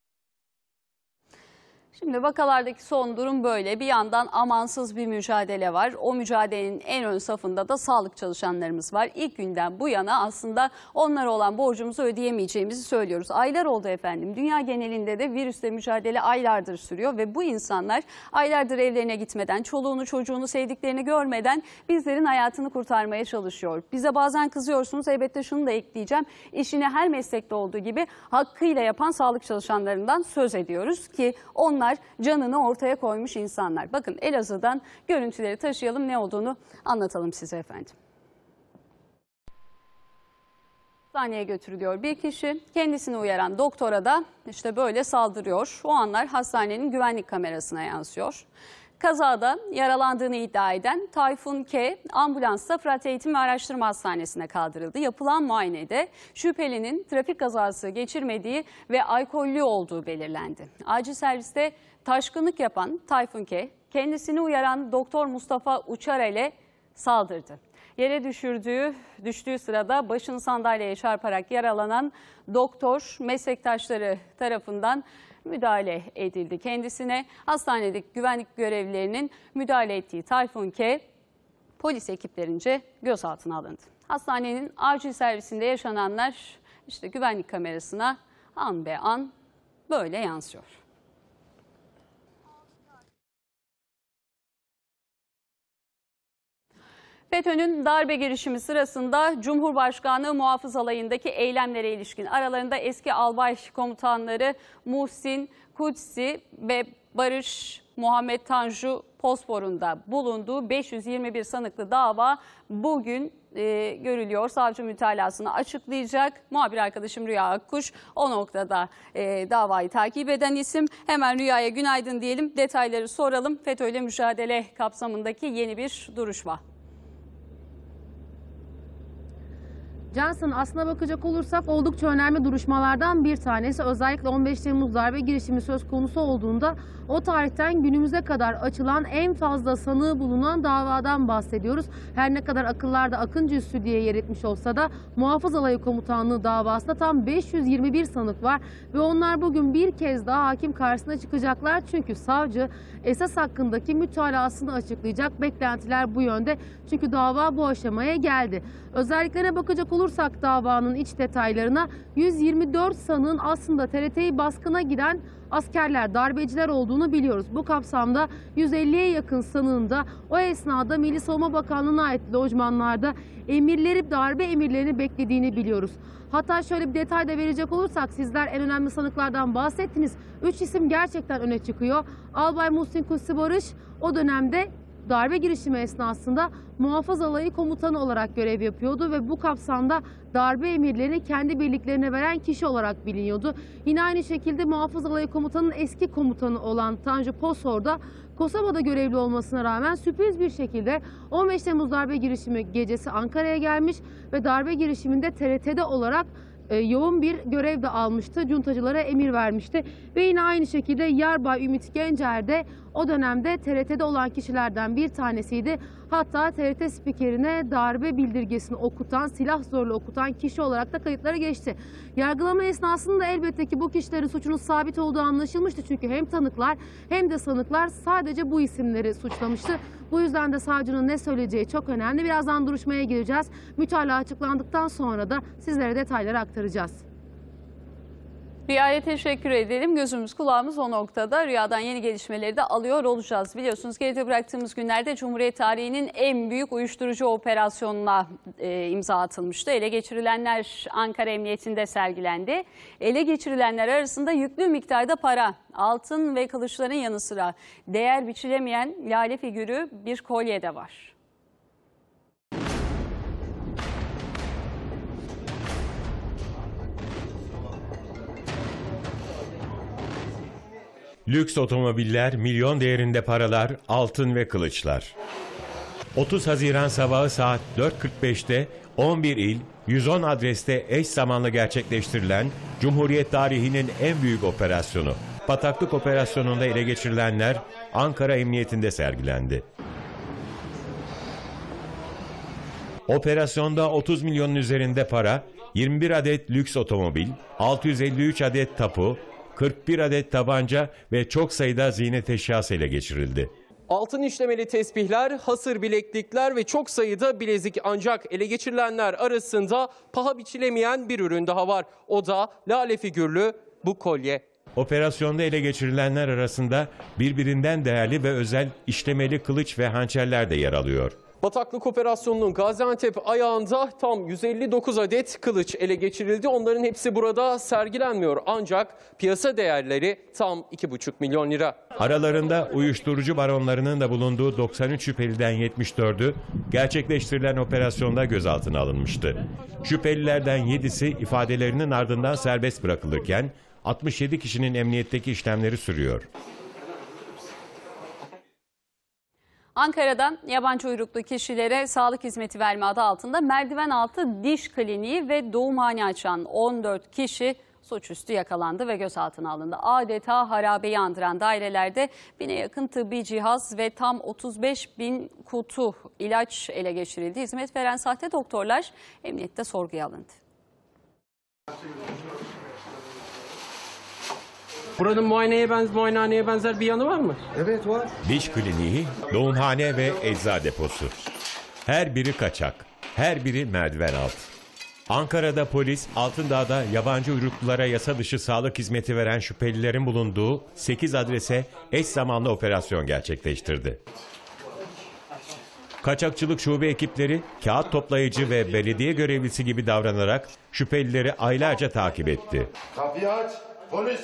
Şimdi vakalardaki son durum böyle. Bir yandan amansız bir mücadele var. O mücadelenin en ön safında da sağlık çalışanlarımız var. İlk günden bu yana aslında onlara olan borcumuzu ödeyemeyeceğimizi söylüyoruz. Aylar oldu efendim. Dünya genelinde de virüsle mücadele aylardır sürüyor ve bu insanlar aylardır evlerine gitmeden, çoluğunu çocuğunu sevdiklerini görmeden bizlerin hayatını kurtarmaya çalışıyor. Bize bazen kızıyorsunuz, elbette şunu da ekleyeceğim. İşini her meslekte olduğu gibi hakkıyla yapan sağlık çalışanlarından söz ediyoruz ki onlar canını ortaya koymuş insanlar. Bakın Elazığ'dan görüntüleri taşıyalım, ne olduğunu anlatalım size efendim. Hastaneye götürülüyor bir kişi, kendisini uyaran doktora da işte böyle saldırıyor. O anlar hastanenin güvenlik kamerasına yansıyor. Kazada yaralandığını iddia eden Tayfun K. ambulansla Fırat Eğitim ve Araştırma Hastanesi'ne kaldırıldı. Yapılan muayenede şüphelinin trafik kazası geçirmediği ve alkollü olduğu belirlendi. Acil serviste taşkınlık yapan Tayfun K. kendisini uyaran Doktor Mustafa Uçarel'e saldırdı. Yere düşürdüğü, düştüğü sırada başını sandalyeye çarparak yaralanan doktor meslektaşları tarafından müdahale edildi. Kendisine hastanedeki güvenlik görevlilerinin müdahale ettiği Tayfun K. polis ekiplerince gözaltına alındı. Hastanenin acil servisinde yaşananlar işte güvenlik kamerasına an be an böyle yansıyor. FETÖ'nün darbe girişimi sırasında Cumhurbaşkanlığı Muhafız Alayı'ndaki eylemlere ilişkin aralarında eski albay komutanları Muhsin Kudsi ve Barış Muhammed Tanju Pospor'un da bulunduğu beş yüz yirmi bir sanıklı dava bugün e, görülüyor. Savcı mütalasını açıklayacak. Muhabir arkadaşım Rüya Akkuş o noktada e, davayı takip eden isim. Hemen Rüya'ya günaydın diyelim, detayları soralım. FETÖ'yle mücadele kapsamındaki yeni bir duruşma. Cansın, aslına bakacak olursak oldukça önemli duruşmalardan bir tanesi. Özellikle on beş Temmuz darbe girişimi söz konusu olduğunda o tarihten günümüze kadar açılan en fazla sanığı bulunan davadan bahsediyoruz. Her ne kadar akıllarda Akıncı Üssü diye yer etmiş olsa da Muhafız Alayı Komutanlığı davasında tam beş yüz yirmi bir sanık var. Ve onlar bugün bir kez daha hakim karşısına çıkacaklar. Çünkü savcı esas hakkındaki mütalasını açıklayacak. Beklentiler bu yönde. Çünkü dava bu aşamaya geldi. Özelliklerine bakacak olursak davanın iç detaylarına, yüz yirmi dört sanığın aslında T R T'yi baskına giren askerler, darbeciler olduğunu biliyoruz. Bu kapsamda yüz elliye yakın sanığın da o esnada Milli Savunma Bakanlığı'na ait lojmanlarda emirleri, darbe emirlerini beklediğini biliyoruz. Hatta şöyle bir detay da verecek olursak, sizler en önemli sanıklardan bahsettiniz. Üç isim gerçekten öne çıkıyor. Albay Muhsin Kudsi Barış o dönemde darbe girişimi esnasında Muhafız Alayı Komutanı olarak görev yapıyordu ve bu kapsamda darbe emirlerini kendi birliklerine veren kişi olarak biliniyordu. Yine aynı şekilde Muhafız Alayı Komutanı'nın eski komutanı olan Tanju Posor da Kosova'da görevli olmasına rağmen sürpriz bir şekilde on beş Temmuz darbe girişimi gecesi Ankara'ya gelmiş ve darbe girişiminde T R T'de olarak E, yoğun bir görev de almıştı. Cuntacılara emir vermişti. Ve yine aynı şekilde Yarbay Ümit Gencer de o dönemde T R T'de olan kişilerden bir tanesiydi. Hatta T R T spikerine darbe bildirgesini okutan, silah zorlu okutan kişi olarak da kayıtlara geçti. Yargılama esnasında elbette ki bu kişilerin suçunun sabit olduğu anlaşılmıştı. Çünkü hem tanıklar hem de sanıklar sadece bu isimleri suçlamıştı. Bu yüzden de savcının ne söyleyeceği çok önemli. Birazdan duruşmaya gireceğiz. Mütalaa açıklandıktan sonra da sizlere detayları aktaracağız. Rüya'ya teşekkür edelim. Gözümüz kulağımız o noktada. Rüya'dan yeni gelişmeleri de alıyor olacağız. Biliyorsunuz geride bıraktığımız günlerde Cumhuriyet tarihinin en büyük uyuşturucu operasyonuna e, imza atılmıştı. Ele geçirilenler Ankara Emniyetinde sergilendi. Ele geçirilenler arasında yüklü miktarda para, altın ve kılıçların yanı sıra değer biçilemeyen lale figürü bir kolye de var. Lüks otomobiller, milyon değerinde paralar, altın ve kılıçlar. otuz Haziran sabahı saat dört kırk beşte on bir il, yüz on adreste eş zamanlı gerçekleştirilen Cumhuriyet tarihinin en büyük operasyonu. Bataklık operasyonunda ele geçirilenler Ankara Emniyetinde sergilendi. Operasyonda otuz milyonun üzerinde para, yirmi bir adet lüks otomobil, altı yüz elli üç adet tapu, kırk bir adet tabanca ve çok sayıda ziynet eşyası ele geçirildi. Altın işlemeli tesbihler, hasır bileklikler ve çok sayıda bilezik, ancak ele geçirilenler arasında paha biçilemeyen bir ürün daha var. O da lale figürlü bu kolye. Operasyonda ele geçirilenler arasında birbirinden değerli ve özel işlemeli kılıç ve hançerler de yer alıyor. Bataklık operasyonunun Gaziantep ayağında tam yüz elli dokuz adet kılıç ele geçirildi. Onların hepsi burada sergilenmiyor, ancak piyasa değerleri tam iki buçuk milyon lira. Aralarında uyuşturucu baronlarının da bulunduğu doksan üç şüpheliden yetmiş dördü gerçekleştirilen operasyonda gözaltına alınmıştı. Şüphelilerden yedisi ifadelerinin ardından serbest bırakılırken altmış yedi kişinin emniyetteki işlemleri sürüyor. Ankara'da yabancı uyruklu kişilere sağlık hizmeti verme adı altında merdiven altı diş kliniği ve doğumhane açan on dört kişi suçüstü yakalandı ve gözaltına alındı. Adeta harabeyi andıran dairelerde bine yakın tıbbi cihaz ve tam otuz beş bin kutu ilaç ele geçirildi. Hizmet veren sahte doktorlar emniyette sorguya alındı. Buranın muayeneye benzer, muayenehaneye benzer bir yanı var mı? Evet var. Diş kliniği, doğumhane ve ecza deposu. Her biri kaçak, her biri merdiven altı. Ankara'da polis, Altındağ'da yabancı uyruklulara yasa dışı sağlık hizmeti veren şüphelilerin bulunduğu sekiz adrese eş zamanlı operasyon gerçekleştirdi. Kaçakçılık şube ekipleri kağıt toplayıcı ve belediye görevlisi gibi davranarak şüphelileri aylarca takip etti. Kapıyı aç, polis!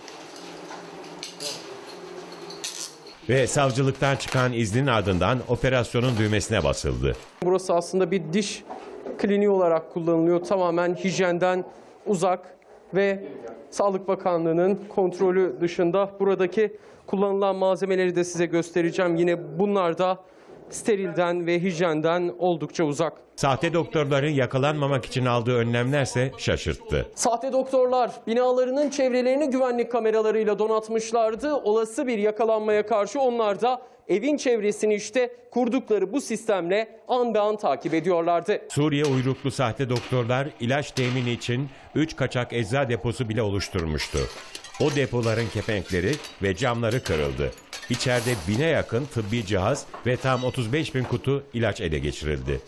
Ve savcılıktan çıkan iznin ardından operasyonun düğmesine basıldı. Burası aslında bir diş kliniği olarak kullanılıyor. Tamamen hijyenden uzak ve Sağlık Bakanlığı'nın kontrolü dışında. Buradaki kullanılan malzemeleri de size göstereceğim. Yine bunlar da sterilden ve hijyenden oldukça uzak. Sahte doktorların yakalanmamak için aldığı önlemlerse şaşırttı. Sahte doktorlar binalarının çevrelerini güvenlik kameralarıyla donatmışlardı. Olası bir yakalanmaya karşı onlar da evin çevresini işte kurdukları bu sistemle an be an takip ediyorlardı. Suriye uyruklu sahte doktorlar ilaç temini için üç kaçak ecza deposu bile oluşturmuştu. O depoların kepenkleri ve camları kırıldı. İçeride bine yakın tıbbi cihaz ve tam otuz beş bin kutu ilaç ele geçirildi.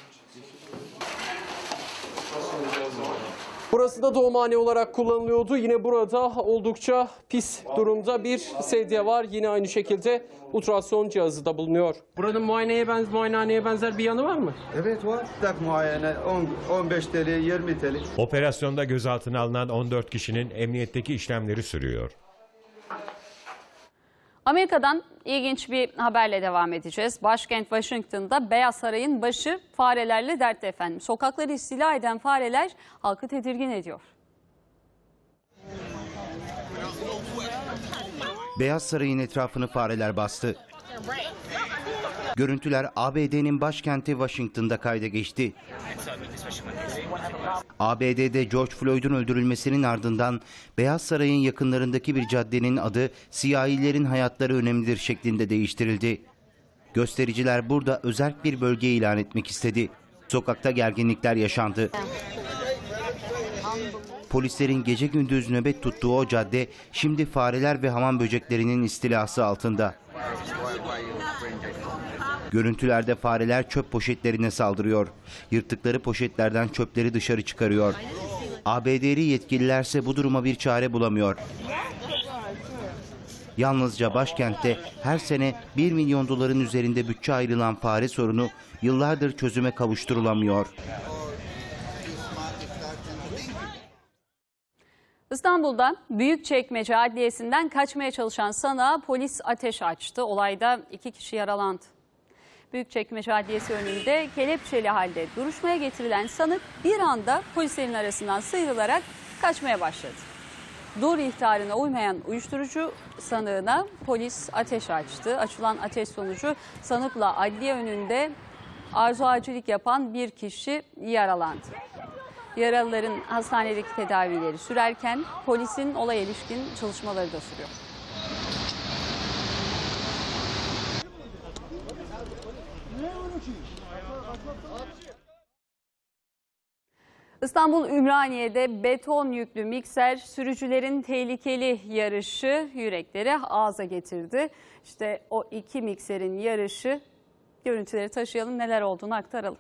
Burası da doğumhane olarak kullanılıyordu. Yine burada oldukça pis durumda bir sedye var. Yine aynı şekilde ultrason cihazı da bulunuyor. Buranın muayeneye benzer, muayenehaneye benzer bir yanı var mı? Evet var. Muayene on beş T L, yirmi T L. Operasyonda gözaltına alınan on dört kişinin emniyetteki işlemleri sürüyor. Amerika'dan ilginç bir haberle devam edeceğiz. Başkent Washington'da Beyaz Saray'ın başı farelerle dertli efendim. Sokakları istila eden fareler halkı tedirgin ediyor. Beyaz Saray'ın etrafını fareler bastı. Görüntüler A B D'nin başkenti Washington'da kayda geçti. A B D'de George Floyd'un öldürülmesinin ardından Beyaz Saray'ın yakınlarındaki bir caddenin adı siyahilerin hayatları önemlidir şeklinde değiştirildi. Göstericiler burada özerk bir bölge ilan etmek istedi. Sokakta gerginlikler yaşandı. Polislerin gece gündüz nöbet tuttuğu o cadde şimdi fareler ve hamam böceklerinin istilası altında. Görüntülerde fareler çöp poşetlerine saldırıyor. Yırttıkları poşetlerden çöpleri dışarı çıkarıyor. A B D'li yetkililerse bu duruma bir çare bulamıyor. Yalnızca başkentte her sene bir milyon doların üzerinde bütçe ayrılan fare sorunu yıllardır çözüme kavuşturulamıyor. İstanbul'da Büyükçekmece Adliyesi'nden kaçmaya çalışan sanığa polis ateş açtı. Olayda iki kişi yaralandı. Büyükçekmece Adliyesi önünde kelepçeli halde duruşmaya getirilen sanık bir anda polislerin arasından sıyrılarak kaçmaya başladı. Dur ihtarına uymayan uyuşturucu sanığına polis ateş açtı. Açılan ateş sonucu sanıkla adliye önünde arzu ağacılık yapan bir kişi yaralandı. Yaralıların hastanedeki tedavileri sürerken polisin olaya ilişkin çalışmaları da sürüyor. İstanbul Ümraniye'de beton yüklü mikser sürücülerin tehlikeli yarışı yürekleri ağza getirdi. İşte o iki mikserin yarışı, görüntüleri taşıyalım, neler olduğunu aktaralım.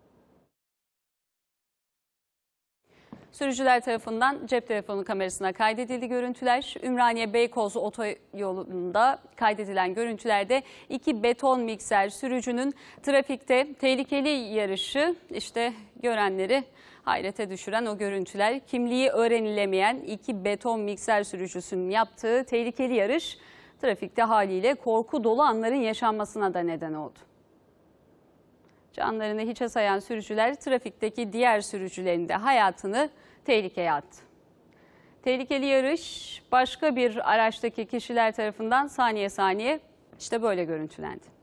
Sürücüler tarafından cep telefonu kamerasına kaydedildi görüntüler. Ümraniye Beykoz otoyolunda kaydedilen görüntülerde iki beton mikser sürücünün trafikte tehlikeli yarışı, işte görenleri hayrete düşüren o görüntüler. Kimliği öğrenilemeyen iki beton mikser sürücüsünün yaptığı tehlikeli yarış trafikte haliyle korku dolu anların yaşanmasına da neden oldu. Canlarını hiçe sayan sürücüler trafikteki diğer sürücülerin de hayatını tehlikeye attı. Tehlikeli yarış başka bir araçtaki kişiler tarafından saniye saniye işte böyle görüntülendi.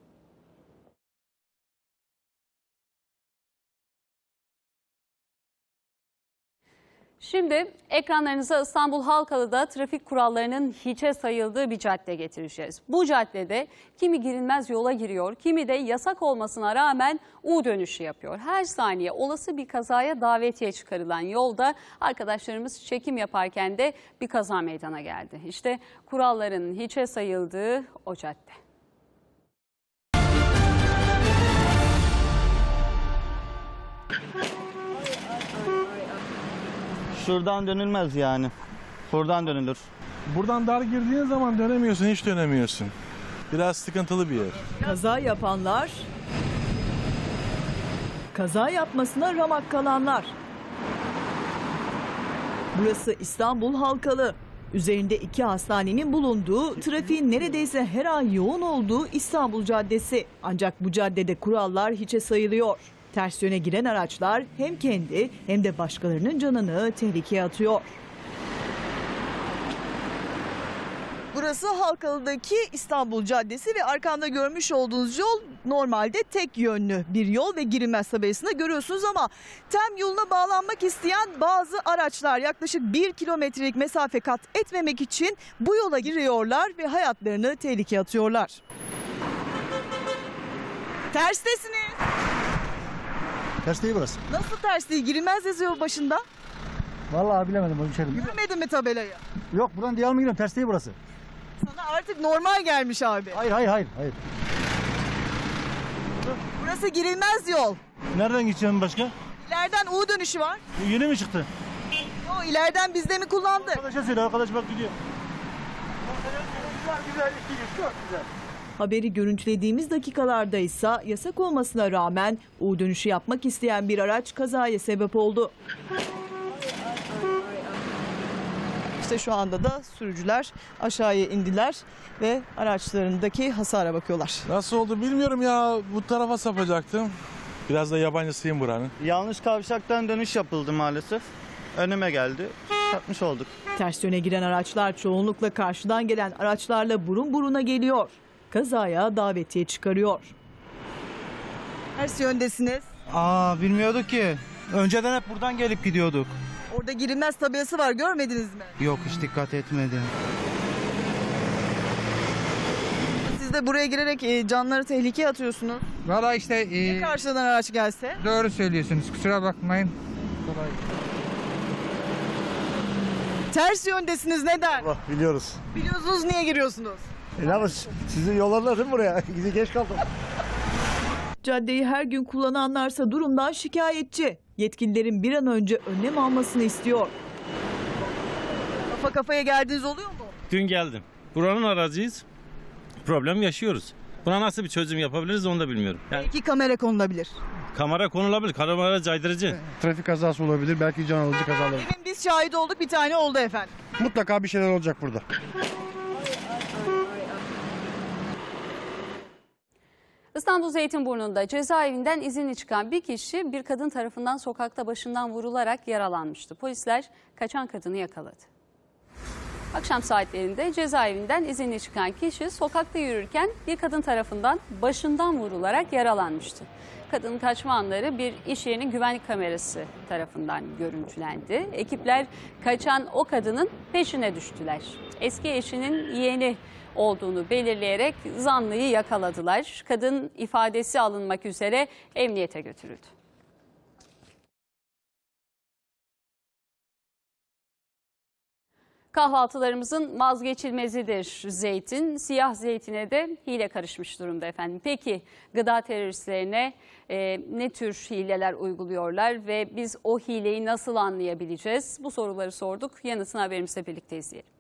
Şimdi ekranlarınıza İstanbul Halkalı'da trafik kurallarının hiçe sayıldığı bir cadde getireceğiz. Bu caddede kimi girilmez yola giriyor, kimi de yasak olmasına rağmen U dönüşü yapıyor. Her saniye olası bir kazaya davetiye çıkarılan yolda arkadaşlarımız çekim yaparken de bir kaza meydana geldi. İşte kuralların hiçe sayıldığı o cadde. Şuradan dönülmez yani. Buradan dönülür. Buradan dar girdiğin zaman dönemiyorsun, hiç dönemiyorsun. Biraz sıkıntılı bir yer. Kaza yapanlar, kaza yapmasına ramak kalanlar. Burası İstanbul Halkalı. Üzerinde iki hastanenin bulunduğu, trafiğin neredeyse her an yoğun olduğu İstanbul Caddesi. Ancak bu caddede kurallar hiçe sayılıyor. Ters yöne giren araçlar hem kendi hem de başkalarının canını tehlikeye atıyor. Burası Halkalı'daki İstanbul Caddesi ve arkamda görmüş olduğunuz yol normalde tek yönlü bir yol ve girilmez tabelasında görüyorsunuz ama tem yoluna bağlanmak isteyen bazı araçlar yaklaşık bir kilometrelik mesafe kat etmemek için bu yola giriyorlar ve hayatlarını tehlikeye atıyorlar. Terstesiniz. Ters değil burası. Nasıl ters değil? Girilmez yazıyor başında. Vallahi bilemedim o şey. Görmedin mi tabelayı? Yok buradan diğer mi gidiyorum? Ters değil burası. Sana artık normal gelmiş abi. Hayır hayır hayır. hayır. Burası girilmez yol. Nereden gideceğim başka? İleriden U dönüşü var. Bu yeni mi çıktı? O ileriden bizde mi kullandı? Arkadaşa söyle, arkadaş bak gidiyor. Güzel güzel çok güzel. Haberi görüntülediğimiz dakikalarda ise yasak olmasına rağmen U dönüşü yapmak isteyen bir araç kazaya sebep oldu. İşte şu anda da sürücüler aşağıya indiler ve araçlarındaki hasara bakıyorlar. Nasıl oldu bilmiyorum ya, bu tarafa sapacaktım. Biraz da yabancısıyım buranın. Yanlış kavşaktan dönüş yapıldı maalesef. Önüme geldi. Çarpmış olduk. Ters yöne giren araçlar çoğunlukla karşıdan gelen araçlarla burun buruna geliyor. Kazaya davetiye çıkarıyor. Ters yöndesiniz. Aa bilmiyorduk ki. Önceden hep buradan gelip gidiyorduk. Orada girilmez tabelası var, görmediniz mi? Yok hiç dikkat etmedim. Siz de buraya girerek e, canları tehlikeye atıyorsunuz. Valla işte... E, ya karşıdan araç gelse? Doğru söylüyorsunuz, kusura bakmayın. Kolay. Ters yöndesiniz, neden? Allah, biliyoruz. Biliyorsunuz, niye giriyorsunuz? E ne yapayım? Sizi yollarlar değil mi buraya? Gidi geç kaldım. Caddeyi her gün kullananlarsa durumdan şikayetçi. Yetkililerin bir an önce önlem almasını istiyor. Kafa kafaya geldiğiniz oluyor mu? Dün geldim. Buranın aracıyız. Problem yaşıyoruz. Buna nasıl bir çözüm yapabiliriz onu da bilmiyorum. Yani belki kamera konulabilir. Kamera konulabilir. Kamera caydırıcı. Trafik kazası olabilir. Belki can alıcı kazalar. Demin biz şahit olduk, bir tane oldu efendim. Mutlaka bir şeyler olacak burada. İstanbul Zeytinburnu'nda cezaevinden izinli çıkan bir kişi bir kadın tarafından sokakta başından vurularak yaralanmıştı. Polisler kaçan kadını yakaladı. Akşam saatlerinde cezaevinden izinli çıkan kişi sokakta yürürken bir kadın tarafından başından vurularak yaralanmıştı. Kadının kaçma anları bir iş yerinin güvenlik kamerası tarafından görüntülendi. Ekipler kaçan o kadının peşine düştüler. Eski eşinin yeğeni olduğunu belirleyerek zanlıyı yakaladılar. Kadın ifadesi alınmak üzere emniyete götürüldü. Kahvaltılarımızın vazgeçilmezidir zeytin. Siyah zeytine de hile karışmış durumda efendim. Peki gıda teröristlerine e, ne tür hileler uyguluyorlar ve biz o hileyi nasıl anlayabileceğiz? Bu soruları sorduk. Yanıtını haberimizle birlikte izleyelim.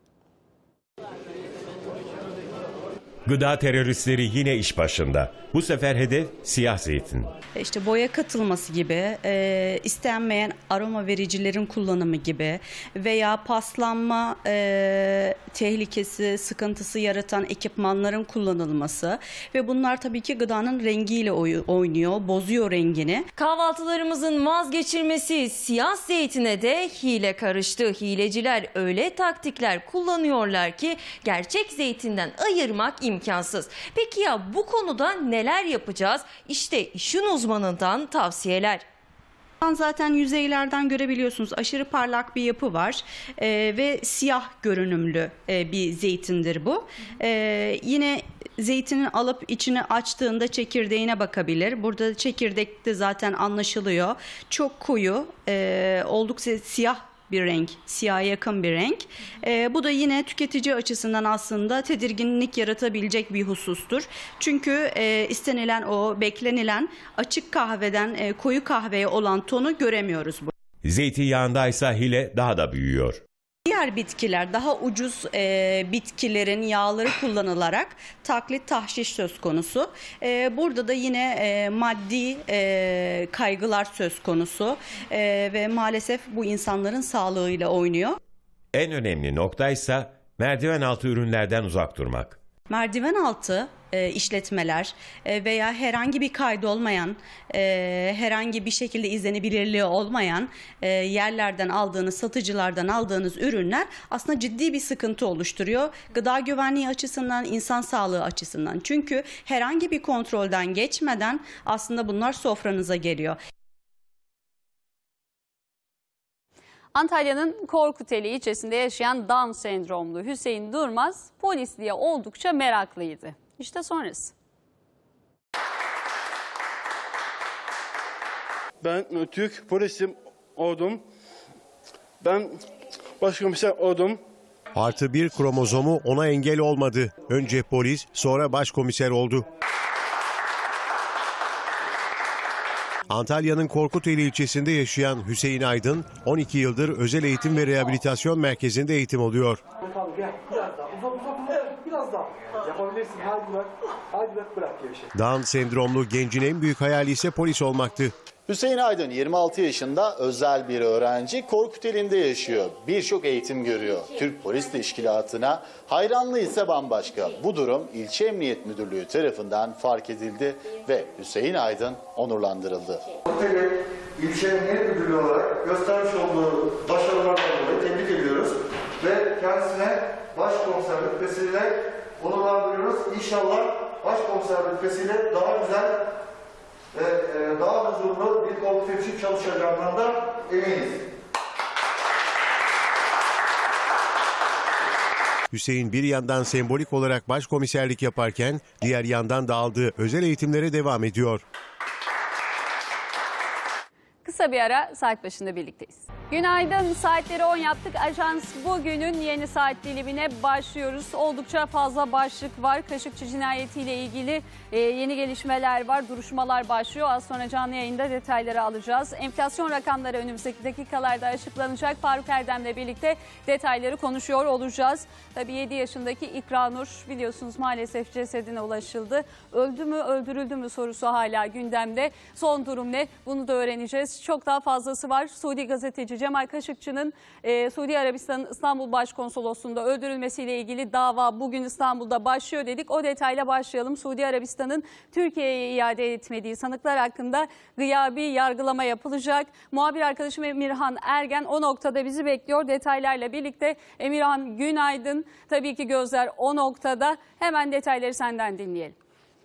Gıda teröristleri yine iş başında. Bu sefer hedef siyah zeytin. İşte boya katılması gibi, e, istenmeyen aroma vericilerin kullanımı gibi veya paslanma e, tehlikesi, sıkıntısı yaratan ekipmanların kullanılması ve bunlar tabii ki gıdanın rengiyle oy- oynuyor, bozuyor rengini. Kahvaltılarımızın vazgeçilmesi siyah zeytine de hile karıştı. Hileciler öyle taktikler kullanıyorlar ki gerçek zeytinden ayırmak imkansız. Peki ya bu konuda neler yapacağız? İşte işin uzmanından tavsiyeler. Zaten yüzeylerden görebiliyorsunuz, aşırı parlak bir yapı var ee, ve siyah görünümlü e, bir zeytindir bu. Ee, yine zeytinin alıp içini açtığında çekirdeğine bakabilir. Burada çekirdekte zaten anlaşılıyor. Çok koyu, e, oldukça siyah bir renk, siyaha yakın bir renk. E, bu da yine tüketici açısından aslında tedirginlik yaratabilecek bir husustur. Çünkü e, istenilen o beklenilen açık kahveden e, koyu kahveye olan tonu göremiyoruz bu. Zeytinyağındaysa hile daha da büyüyor. Diğer bitkiler, daha ucuz e, bitkilerin yağları kullanılarak taklit tahşiş söz konusu. E, burada da yine e, maddi e, kaygılar söz konusu e, ve maalesef bu insanların sağlığıyla oynuyor. En önemli noktaysa merdiven altı ürünlerden uzak durmak. Merdiven altı e, işletmeler e, veya herhangi bir kaydı olmayan, e, herhangi bir şekilde izlenebilirliği olmayan e, yerlerden aldığınız, satıcılardan aldığınız ürünler aslında ciddi bir sıkıntı oluşturuyor. Gıda güvenliği açısından, insan sağlığı açısından. Çünkü herhangi bir kontrolden geçmeden aslında bunlar sofranıza geliyor. Antalya'nın Korkuteli ilçesinde yaşayan Down sendromlu Hüseyin Durmaz polisliğe oldukça meraklıydı. İşte sonrası. Ben Türk polisim oldum. Ben başkomiser oldum. Artı bir kromozomu ona engel olmadı. Önce polis, sonra başkomiser oldu. Antalya'nın Korkuteli ilçesinde yaşayan Hüseyin Aydın, on iki yıldır özel eğitim ve rehabilitasyon merkezinde eğitim alıyor. Down sendromlu gencin en büyük hayali ise polis olmaktı. Hüseyin Aydın yirmi altı yaşında, özel bir öğrenci, Korkuteli'nde yaşıyor. Birçok eğitim görüyor. Türk Polis Teşkilatı'na hayranlığı ise bambaşka. Bu durum İlçe Emniyet Müdürlüğü tarafından fark edildi ve Hüseyin Aydın onurlandırıldı. Korkuteli İlçe Emniyet Müdürlüğü olarak göstermiş olduğu başarılardan dolayı tebrik ediyoruz. Ve kendisine başkomiser rütbesiyle onurlandırıyoruz. İnşallah başkomiser rütbesiyle daha güzel ve daha huzurlu bir korkutucu için çalışacağından da eminiz. Hüseyin bir yandan sembolik olarak başkomiserlik yaparken diğer yandan da aldığı özel eğitimlere devam ediyor. Kısa bir ara, saat başında birlikteyiz. Günaydın, saatleri on yaptık. Ajans bugünün yeni saat dilimine başlıyoruz. Oldukça fazla başlık var. Kaşıkçı cinayetiyle ilgili e, yeni gelişmeler var. Duruşmalar başlıyor. Az sonra canlı yayında detayları alacağız. Enflasyon rakamları önümüzdeki dakikalarda açıklanacak. Faruk Erdem'le birlikte detayları konuşuyor olacağız. Tabii yedi yaşındaki İkranur biliyorsunuz maalesef cesedine ulaşıldı. Öldü mü, öldürüldü mü sorusu hala gündemde. Son durum ne? Bunu da öğreneceğiz. çok daha fazlası var. Suudi gazeteci Cemal Kaşıkçı'nın e, Suudi Arabistan'ın İstanbul Başkonsolosluğu'nda öldürülmesiyle ilgili dava bugün İstanbul'da başlıyor dedik. O detayla başlayalım. Suudi Arabistan'ın Türkiye'ye iade etmediği sanıklar hakkında gıyabi yargılama yapılacak. Muhabir arkadaşım Emirhan Ergen o noktada bizi bekliyor. Detaylarla birlikte Emirhan günaydın. Tabii ki gözler o noktada. Hemen detayları senden dinleyelim.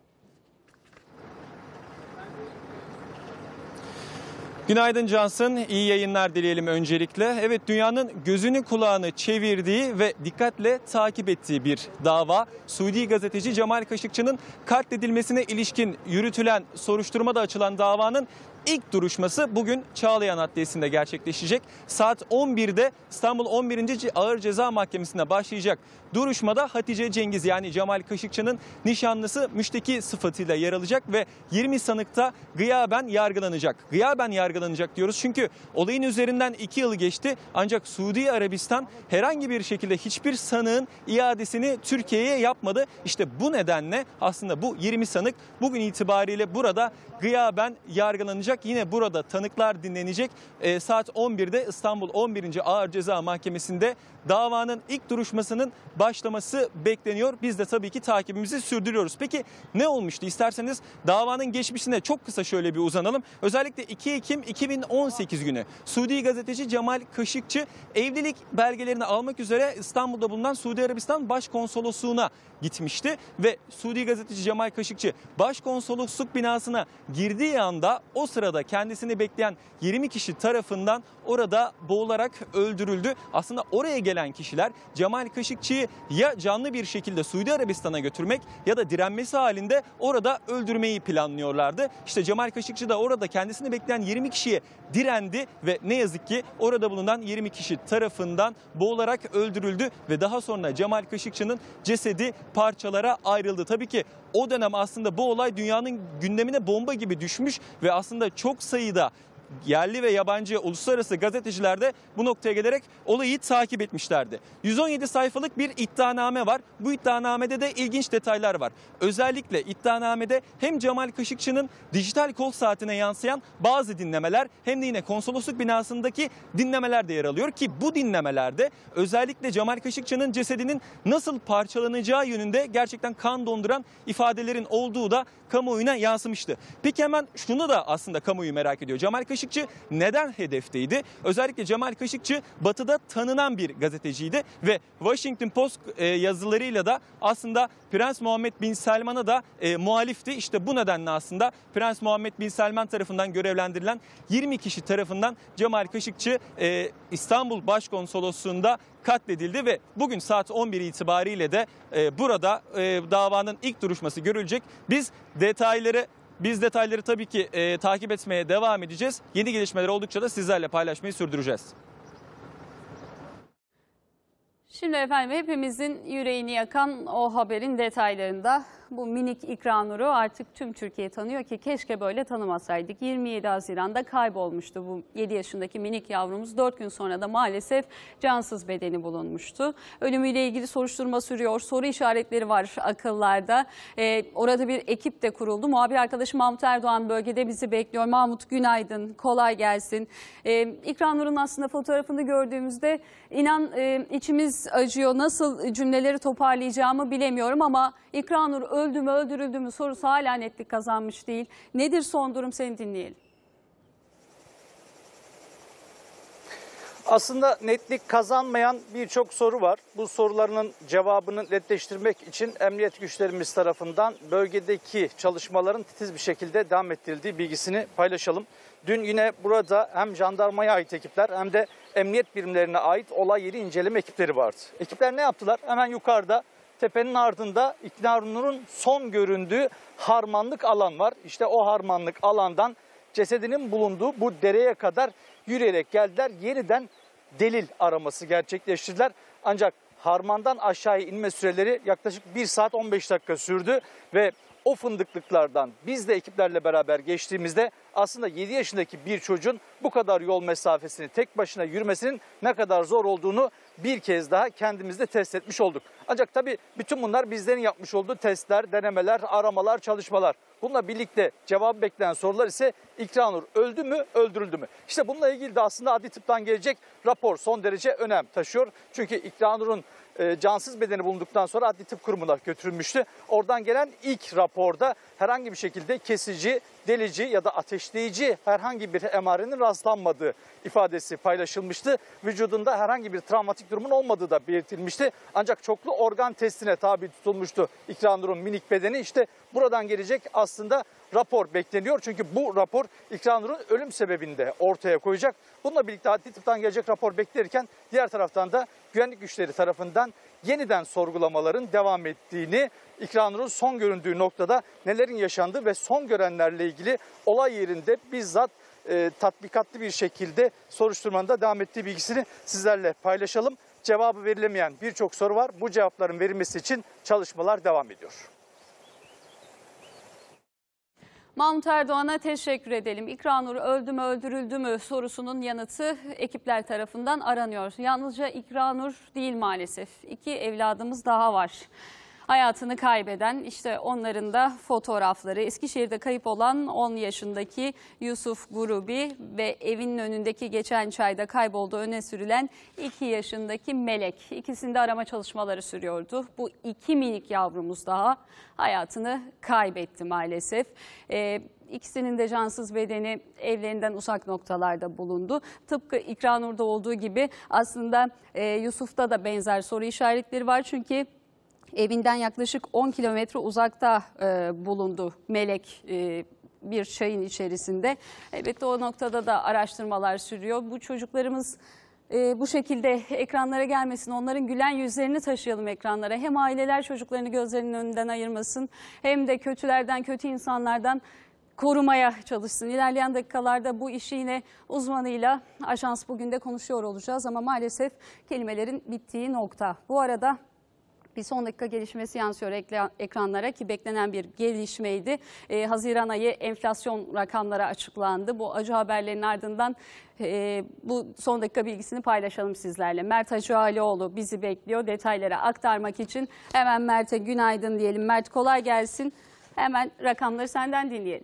Günaydın Cansın, iyi yayınlar dileyelim öncelikle. Evet, dünyanın gözünü kulağını çevirdiği ve dikkatle takip ettiği bir dava. Suudi gazeteci Cemal Kaşıkçı'nın katledilmesine ilişkin yürütülen soruşturmada açılan davanın İlk duruşması bugün Çağlayan Adliyesi'nde gerçekleşecek. Saat on birde İstanbul on birinci Ağır Ceza Mahkemesi'nde başlayacak. Duruşmada Hatice Cengiz yani Cemal Kaşıkçı'nın nişanlısı müşteki sıfatıyla yer alacak ve yirmi sanıkta gıyaben yargılanacak. Gıyaben yargılanacak diyoruz çünkü olayın üzerinden iki yılı geçti. Ancak Suudi Arabistan herhangi bir şekilde hiçbir sanığın iadesini Türkiye'ye yapmadı. İşte bu nedenle aslında bu yirmi sanık bugün itibariyle burada gıyaben yargılanacak. Yine burada tanıklar dinlenecek. E, saat on birde İstanbul on birinci Ağır Ceza Mahkemesi'nde davanın ilk duruşmasının başlaması bekleniyor. Biz de tabii ki takibimizi sürdürüyoruz. Peki ne olmuştu? İsterseniz davanın geçmişine çok kısa şöyle bir uzanalım. Özellikle iki Ekim iki bin on sekiz günü Suudi gazeteci Cemal Kaşıkçı evlilik belgelerini almak üzere İstanbul'da bulunan Suudi Arabistan Başkonsolosluğu'na gitmişti ve Suudi gazeteci Cemal Kaşıkçı Başkonsolosluk binasına girdiği anda o sırada kendisini bekleyen yirmi kişi tarafından orada boğularak öldürüldü. Aslında oraya gelen kişiler Cemal Kaşıkçı'yı ya canlı bir şekilde Suudi Arabistan'a götürmek ya da direnmesi halinde orada öldürmeyi planlıyorlardı. İşte Cemal Kaşıkçı da orada kendisini bekleyen yirmi kişiye direndi ve ne yazık ki orada bulunan yirmi kişi tarafından boğularak öldürüldü ve daha sonra Cemal Kaşıkçı'nın cesedi parçalara ayrıldı. Tabii ki o dönem aslında bu olay dünyanın gündemine bomba gibi düşmüş ve aslında çok sayıda yerli ve yabancı uluslararası gazeteciler de bu noktaya gelerek olayı takip etmişlerdi. yüz on yedi sayfalık bir iddianame var. Bu iddianamede de ilginç detaylar var. Özellikle iddianamede hem Cemal Kaşıkçı'nın dijital kol saatine yansıyan bazı dinlemeler hem de yine konsolosluk binasındaki dinlemeler de yer alıyor ki bu dinlemelerde özellikle Cemal Kaşıkçı'nın cesedinin nasıl parçalanacağı yönünde gerçekten kan donduran ifadelerin olduğu da kamuoyuna yansımıştı. Peki hemen şunu da aslında kamuoyu merak ediyor. Cemal Kaşıkçı neden hedefteydi? Özellikle Cemal Kaşıkçı Batı'da tanınan bir gazeteciydi ve Washington Post yazılarıyla da aslında Prens Muhammed Bin Selman'a da e, muhalifti. İşte bu nedenle aslında Prens Muhammed Bin Selman tarafından görevlendirilen yirmi kişi tarafından Cemal Kaşıkçı e, İstanbul Başkonsolosluğu'nda katledildi ve bugün saat on bir itibariyle de e, burada e, davanın ilk duruşması görülecek. Biz detayları Biz detayları tabii ki e, takip etmeye devam edeceğiz. Yeni gelişmeler oldukça da sizlerle paylaşmayı sürdüreceğiz. Şimdi efendim hepimizin yüreğini yakan o haberin detaylarında bu minik İkranur'u artık tüm Türkiye tanıyor ki keşke böyle tanımasaydık. yirmi yedi Haziran'da kaybolmuştu bu yedi yaşındaki minik yavrumuz. dört gün sonra da maalesef cansız bedeni bulunmuştu. Ölümüyle ilgili soruşturma sürüyor. Soru işaretleri var akıllarda. Ee, orada bir ekip de kuruldu. Muhabir arkadaşım Mahmut Erdoğan bölgede bizi bekliyor. Mahmut günaydın, kolay gelsin. Ee, İkranur'un aslında fotoğrafını gördüğümüzde inan e, içimiz acıyor. Nasıl cümleleri toparlayacağımı bilemiyorum ama İkranur öldü mü öldürüldü mü sorusu hala netlik kazanmış değil. Nedir son durum, seni dinleyelim. Aslında netlik kazanmayan birçok soru var. Bu soruların cevabını netleştirmek için emniyet güçlerimiz tarafından bölgedeki çalışmaların titiz bir şekilde devam ettirildiği bilgisini paylaşalım. Dün yine burada hem jandarmaya ait ekipler hem de emniyet birimlerine ait olay yeri inceleme ekipleri vardı. Ekipler ne yaptılar? Hemen yukarıda tepenin ardında İkranur'un son göründüğü harmanlık alan var. İşte o harmanlık alandan cesedinin bulunduğu bu dereye kadar yürüyerek geldiler. Yeniden delil araması gerçekleştirdiler. Ancak harmandan aşağıya inme süreleri yaklaşık bir saat on beş dakika sürdü ve o fındıklıklardan biz de ekiplerle beraber geçtiğimizde aslında yedi yaşındaki bir çocuğun bu kadar yol mesafesini tek başına yürümesinin ne kadar zor olduğunu bir kez daha kendimizde test etmiş olduk. Ancak tabii bütün bunlar bizlerin yapmış olduğu testler, denemeler, aramalar, çalışmalar. Bununla birlikte cevabı beklenen sorular ise İkranur öldü mü, öldürüldü mü? İşte bununla ilgili de aslında adli tıptan gelecek rapor son derece önem taşıyor. Çünkü İkranur'un e, cansız bedeni bulunduktan sonra adli tıp kurumuna götürülmüştü. Oradan gelen ilk raporda herhangi bir şekilde kesici, delici ya da ateşleyici herhangi bir emarenin rastlanmadığı ifadesi paylaşılmıştı. Vücudunda herhangi bir travmatik durumun olmadığı da belirtilmişti. Ancak çoklu organ testine tabi tutulmuştu İkranur'un minik bedeni. İşte buradan gelecek aslında rapor bekleniyor. Çünkü bu rapor İkranur'un ölüm sebebini de ortaya koyacak. Bununla birlikte adli tıptan gelecek rapor beklerken diğer taraftan da güvenlik güçleri tarafından yeniden sorgulamaların devam ettiğini, İkranur'un son göründüğü noktada nelerin yaşandığı ve son görenlerle ilgili olay yerinde bizzat e, tatbikatlı bir şekilde soruşturmanın da devam ettiği bilgisini sizlerle paylaşalım. Cevabı verilemeyen birçok soru var. Bu cevapların verilmesi için çalışmalar devam ediyor. Mahmut Erdoğan'a teşekkür edelim. İkranur öldü mü öldürüldü mü sorusunun yanıtı ekipler tarafından aranıyor. Yalnızca İkranur değil maalesef. İki evladımız daha var. Hayatını kaybeden, işte onların da fotoğrafları. Eskişehir'de kayıp olan on yaşındaki Yusuf Gurubi ve evinin önündeki geçen çayda kaybolduğu öne sürülen iki yaşındaki Melek. İkisinde arama çalışmaları sürüyordu. Bu iki minik yavrumuz daha hayatını kaybetti maalesef. Ee, İkisinin de cansız bedeni evlerinden uzak noktalarda bulundu. Tıpkı İkranur'da olduğu gibi aslında e, Yusuf'ta da benzer soru işaretleri var. Çünkü evinden yaklaşık on kilometre uzakta e, bulundu Melek e, bir çayın içerisinde. Elbette o noktada da araştırmalar sürüyor. Bu çocuklarımız e, bu şekilde ekranlara gelmesin, onların gülen yüzlerini taşıyalım ekranlara. Hem aileler çocuklarını gözlerinin önünden ayırmasın, hem de kötülerden, kötü insanlardan korumaya çalışsın. İlerleyen dakikalarda bu işi yine uzmanıyla Ajans Bugün'de konuşuyor olacağız ama maalesef kelimelerin bittiği nokta. Bu arada bir son dakika gelişmesi yansıyor ekranlara ki beklenen bir gelişmeydi. Ee, Haziran ayı enflasyon rakamları açıklandı. Bu acı haberlerin ardından e, bu son dakika bilgisini paylaşalım sizlerle. Mert Hacıalioğlu bizi bekliyor detayları aktarmak için. Hemen Mert'e günaydın diyelim. Mert kolay gelsin. Hemen rakamları senden dinleyelim.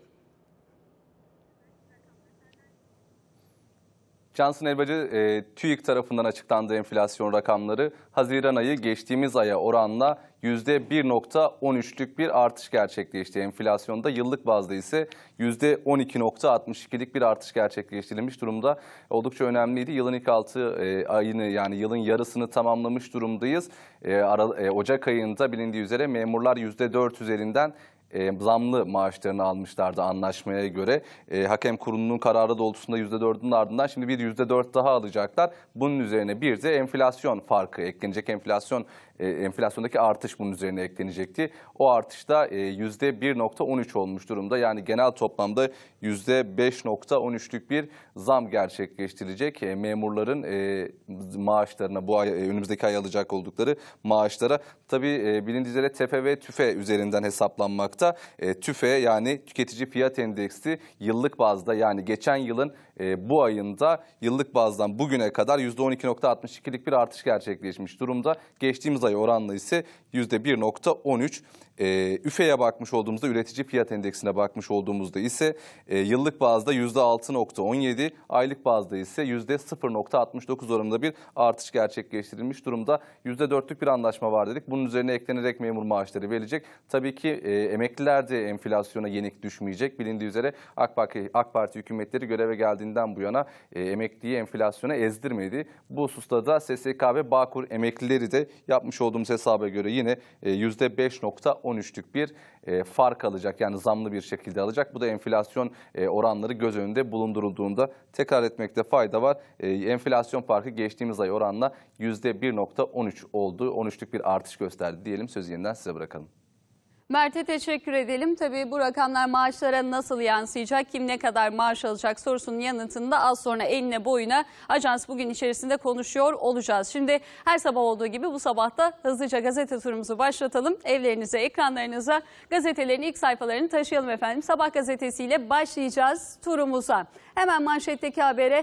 Cansın Elbacı, e, TÜİK tarafından açıklandığı enflasyon rakamları Haziran ayı geçtiğimiz aya oranla yüzde bir nokta on üçlük bir artış gerçekleşti. Enflasyonda yıllık bazda ise yüzde on iki nokta altmış ikilik bir artış gerçekleştirilmiş durumda. Oldukça önemliydi. Yılın ilk altı e, ayını yani yılın yarısını tamamlamış durumdayız. E, Ara, e, Ocak ayında bilindiği üzere memurlar yüzde dört üzerinden E, zamlı maaşlarını almışlardı anlaşmaya göre. E, hakem kurulunun kararı doğrultusunda yüzde dördün ardından şimdi bir yüzde dört daha alacaklar. Bunun üzerine bir de enflasyon farkı eklenecek. Enflasyon e, enflasyondaki artış bunun üzerine eklenecekti. O artışta e, yüzde bir nokta on üç olmuş durumda. Yani genel toplamda yüzde beş nokta on üçlük bir zam gerçekleştirilecek. E, memurların e, maaşlarına bu ay, e, önümüzdeki ay alacak oldukları maaşlara. Tabii e, bilindiği üzere TEFE ve TÜFE üzerinden hesaplanmakta. E, TÜFE yani Tüketici Fiyat Endeksi yıllık bazda yani geçen yılın e, bu ayında yıllık bazdan bugüne kadar yüzde on iki nokta altmış ikilik bir artış gerçekleşmiş durumda. Geçtiğimiz ay oranla ise yüzde bir nokta on üç. E, ÜFE'ye bakmış olduğumuzda, üretici fiyat endeksine bakmış olduğumuzda ise e, yıllık bazda yüzde altı nokta on yedi, aylık bazda ise yüzde sıfır nokta altmış dokuz oranında bir artış gerçekleştirilmiş durumda. yüzde dörtlük bir anlaşma var dedik. Bunun üzerine eklenerek memur maaşları verilecek. Tabii ki e, emekliler de enflasyona yenik düşmeyecek. Bilindiği üzere AK Parti, AK Parti hükümetleri göreve geldiğinden bu yana e, emekliyi enflasyona ezdirmedi. Bu hususta da S S K ve Bağkur emeklileri de yapmış olduğumuz hesaba göre yine e, yüzde beş nokta on üçlük bir e, fark alacak. Yani zamlı bir şekilde alacak. Bu da enflasyon e, oranları göz önünde bulundurulduğunda tekrar etmekte fayda var. E, enflasyon farkı geçtiğimiz ay oranla yüzde bir nokta on üç oldu. on üçlük bir artış gösterdi diyelim. Sözü yeniden size bırakalım. Mert'e teşekkür edelim. Tabii bu rakamlar maaşlara nasıl yansıyacak, kim ne kadar maaş alacak sorusunun yanıtını da az sonra eline boyuna Ajans Bugün içerisinde konuşuyor olacağız. Şimdi her sabah olduğu gibi bu sabah da hızlıca gazete turumuzu başlatalım. Evlerinize, ekranlarınıza gazetelerin ilk sayfalarını taşıyalım efendim. Sabah gazetesiyle başlayacağız turumuza. Hemen manşetteki habere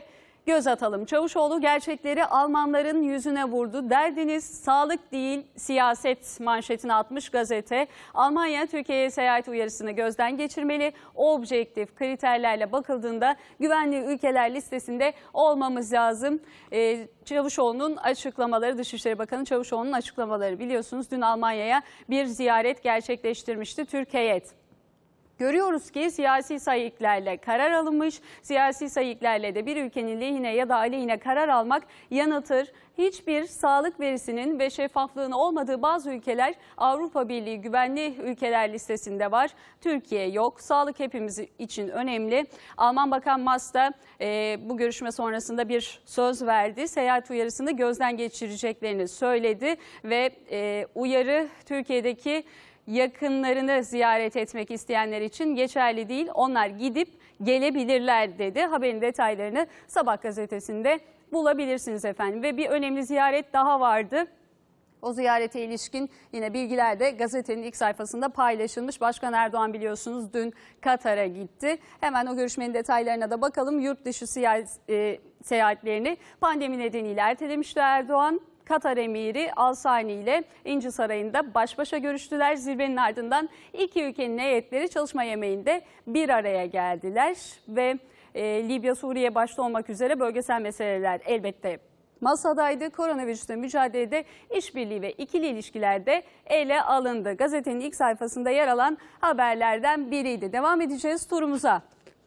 göz atalım. Çavuşoğlu gerçekleri Almanların yüzüne vurdu. Derdiniz sağlık değil siyaset manşetini atmış gazete. Almanya Türkiye'ye seyahat uyarısını gözden geçirmeli. Objektif kriterlerle bakıldığında güvenli ülkeler listesinde olmamız lazım. Ee, Çavuşoğlu'nun açıklamaları, Dışişleri Bakanı Çavuşoğlu'nun açıklamaları, biliyorsunuz dün Almanya'ya bir ziyaret gerçekleştirmişti Türk heyet. Görüyoruz ki siyasi sayıklarla karar alınmış, siyasi sayıklarla de bir ülkenin lehine ya da aleyhine karar almak yanıltır. Hiçbir sağlık verisinin ve şeffaflığın olmadığı bazı ülkeler Avrupa Birliği güvenli ülkeler listesinde var. Türkiye yok. Sağlık hepimiz için önemli. Alman Bakan Maas da e, bu görüşme sonrasında bir söz verdi. Seyahat uyarısını gözden geçireceklerini söyledi ve e, uyarı Türkiye'deki yakınlarını ziyaret etmek isteyenler için geçerli değil. Onlar gidip gelebilirler dedi. Haberin detaylarını Sabah gazetesinde bulabilirsiniz efendim. Ve bir önemli ziyaret daha vardı. O ziyarete ilişkin yine bilgiler de gazetenin ilk sayfasında paylaşılmış. Başkan Erdoğan biliyorsunuz dün Katar'a gitti. Hemen o görüşmenin detaylarına da bakalım. Yurt dışı seyahatlerini pandemi nedeniyle ertelemişti Erdoğan. Katar Emiri Al Sani ile İnci Sarayı'nda baş başa görüştüler. Zirvenin ardından iki ülkenin heyetleri çalışma yemeğinde bir araya geldiler. Ve e, Libya, Suriye başta olmak üzere bölgesel meseleler elbette masadaydı. Koronavirüsle mücadelede işbirliği ve ikili ilişkilerde ele alındı. Gazetenin ilk sayfasında yer alan haberlerden biriydi. Devam edeceğiz turumuza.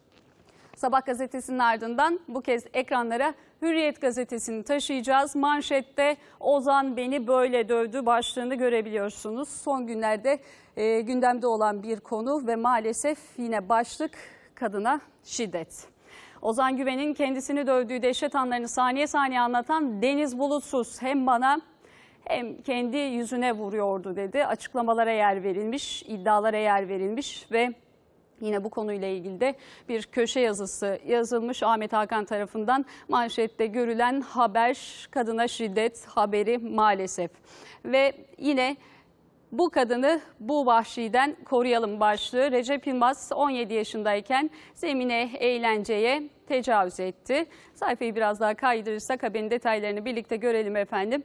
Sabah gazetesinin ardından bu kez ekranlara Hürriyet gazetesini taşıyacağız. Manşette Ozan beni böyle dövdü başlığını görebiliyorsunuz. Son günlerde e, gündemde olan bir konu ve maalesef yine başlık kadına şiddet. Ozan Güven'in kendisini dövdüğü dehşet anlarını saniye saniye anlatan Deniz Bulutsuz hem bana hem kendi yüzüne vuruyordu dedi. Açıklamalara yer verilmiş, iddialara yer verilmiş ve yine bu konuyla ilgili de bir köşe yazısı yazılmış Ahmet Hakan tarafından. Manşette görülen haber kadına şiddet haberi maalesef. Ve yine bu kadını bu vahşiden koruyalım başlığı. Recep Yılmaz on yedi yaşındayken Zemine Eğlence'ye tecavüz etti. Sayfayı biraz daha kaydırırsak haberin detaylarını birlikte görelim efendim.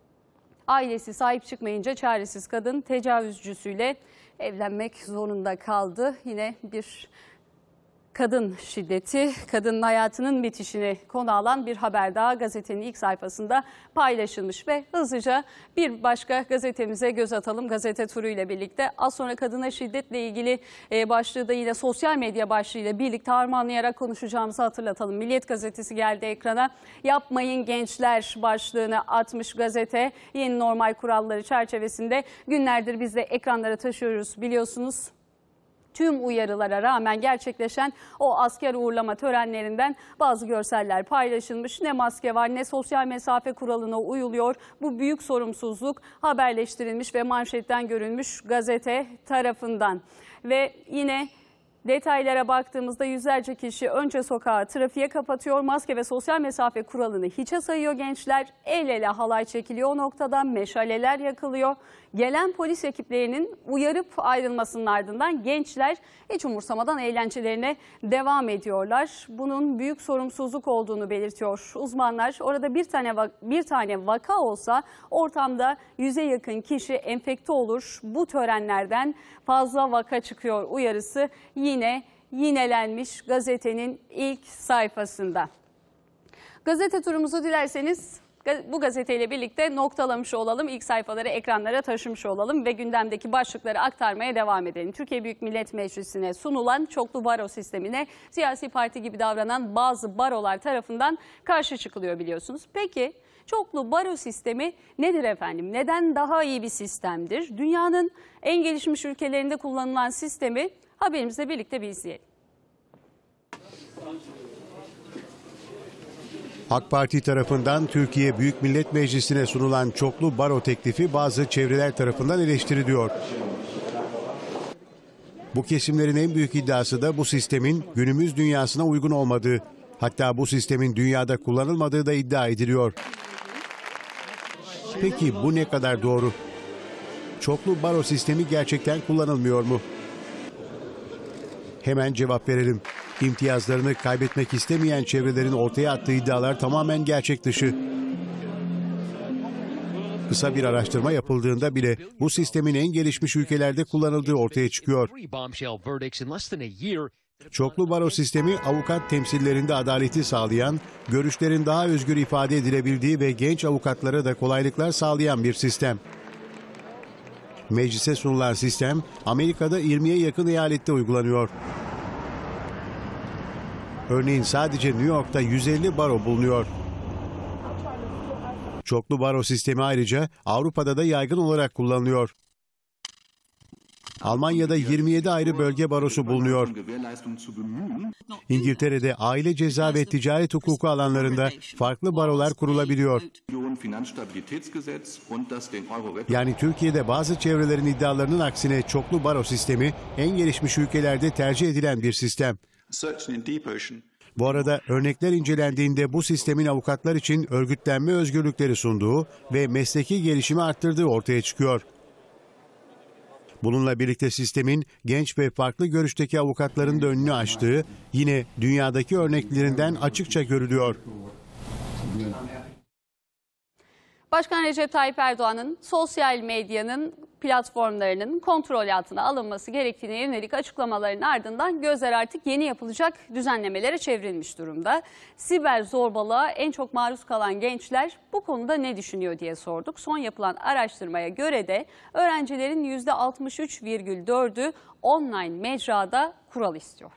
Ailesi sahip çıkmayınca çaresiz kadın tecavüzcüsüyle evlenmek zorunda kaldı. Yine bir kadın şiddeti, kadının hayatının bitişini konu alan bir haber daha gazetenin ilk sayfasında paylaşılmış ve hızlıca bir başka gazetemize göz atalım. Gazete turuyla birlikte az sonra kadına şiddetle ilgili başlığı da yine sosyal medya başlığıyla birlikte harmanlayarak konuşacağımızı hatırlatalım. Milliyet gazetesi geldi ekrana. Yapmayın gençler başlığını atmış gazete. Yeni normal kuralları çerçevesinde günlerdir biz de ekranlara taşıyoruz biliyorsunuz. Tüm uyarılara rağmen gerçekleşen o asker uğurlama törenlerinden bazı görseller paylaşılmış. Ne maske var ne sosyal mesafe kuralına uyuluyor. Bu büyük sorumsuzluk haberleştirilmiş ve manşetten görülmüş gazete tarafından. Ve yine detaylara baktığımızda yüzlerce kişi önce sokağı trafiğe kapatıyor. Maske ve sosyal mesafe kuralını hiçe sayıyor gençler. El ele halay çekiliyor o noktadan, meşaleler yakılıyor. Gelen polis ekiplerinin uyarıp ayrılmasının ardından gençler hiç umursamadan eğlencelerine devam ediyorlar. Bunun büyük sorumsuzluk olduğunu belirtiyor uzmanlar. Orada bir tane bir tane vaka olsa ortamda yüze yakın kişi enfekte olur. Bu törenlerden fazla vaka çıkıyor uyarısı yine yinelenmiş gazetenin ilk sayfasında. Gazete turumuzu dilerseniz bu gazeteyle birlikte noktalamış olalım. İlk sayfaları ekranlara taşımış olalım ve gündemdeki başlıkları aktarmaya devam edelim. Türkiye Büyük Millet Meclisi'ne sunulan çoklu baro sistemine siyasi parti gibi davranan bazı barolar tarafından karşı çıkılıyor biliyorsunuz. Peki çoklu baro sistemi nedir efendim? Neden daha iyi bir sistemdir? Dünyanın en gelişmiş ülkelerinde kullanılan sistemi haberimizle birlikte bir izleyelim. AK Parti tarafından Türkiye Büyük Millet Meclisi'ne sunulan çoklu baro teklifi bazı çevreler tarafından eleştiriliyor. Bu kesimlerin en büyük iddiası da bu sistemin günümüz dünyasına uygun olmadığı, hatta bu sistemin dünyada kullanılmadığı da iddia ediliyor. Peki bu ne kadar doğru? Çoklu baro sistemi gerçekten kullanılmıyor mu? Hemen cevap verelim. İmtiyazlarını kaybetmek istemeyen çevrelerin ortaya attığı iddialar tamamen gerçek dışı. Kısa bir araştırma yapıldığında bile bu sistemin en gelişmiş ülkelerde kullanıldığı ortaya çıkıyor. Çoklu baro sistemi avukat temsillerinde adaleti sağlayan, görüşlerin daha özgür ifade edilebildiği ve genç avukatlara da kolaylıklar sağlayan bir sistem. Meclise sunulan sistem Amerika'da yirmiye yakın eyalette uygulanıyor. Örneğin sadece New York'ta yüz elli baro bulunuyor. Çoklu baro sistemi ayrıca Avrupa'da da yaygın olarak kullanılıyor. Almanya'da yirmi yedi ayrı bölge barosu bulunuyor. İngiltere'de aile ceza ve ticaret hukuku alanlarında farklı barolar kurulabiliyor. Yani Türkiye'de bazı çevrelerin iddialarının aksine çoklu baro sistemi en gelişmiş ülkelerde tercih edilen bir sistem. Bu arada örnekler incelendiğinde bu sistemin avukatlar için örgütlenme özgürlükleri sunduğu ve mesleki gelişimi arttırdığı ortaya çıkıyor. Bununla birlikte sistemin genç ve farklı görüşteki avukatların da önünü açtığı yine dünyadaki örneklerinden açıkça görülüyor. Başkan Recep Tayyip Erdoğan'ın sosyal medyanın platformlarının kontrol altına alınması gerektiğine yönelik açıklamaların ardından gözler artık yeni yapılacak düzenlemelere çevrilmiş durumda. Siber zorbalığa en çok maruz kalan gençler bu konuda ne düşünüyor diye sorduk. Son yapılan araştırmaya göre de öğrencilerin yüzde altmış üç virgül dördü online mecrada kural istiyor.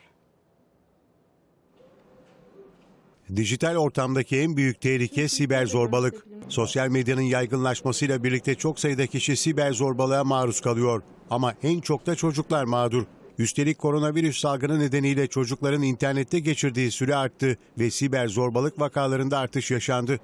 Dijital ortamdaki en büyük tehlike siber zorbalık. Sosyal medyanın yaygınlaşmasıyla birlikte çok sayıda kişi siber zorbalığa maruz kalıyor. Ama en çok da çocuklar mağdur. Üstelik koronavirüs salgını nedeniyle çocukların internette geçirdiği süre arttı ve siber zorbalık vakalarında artış yaşandı.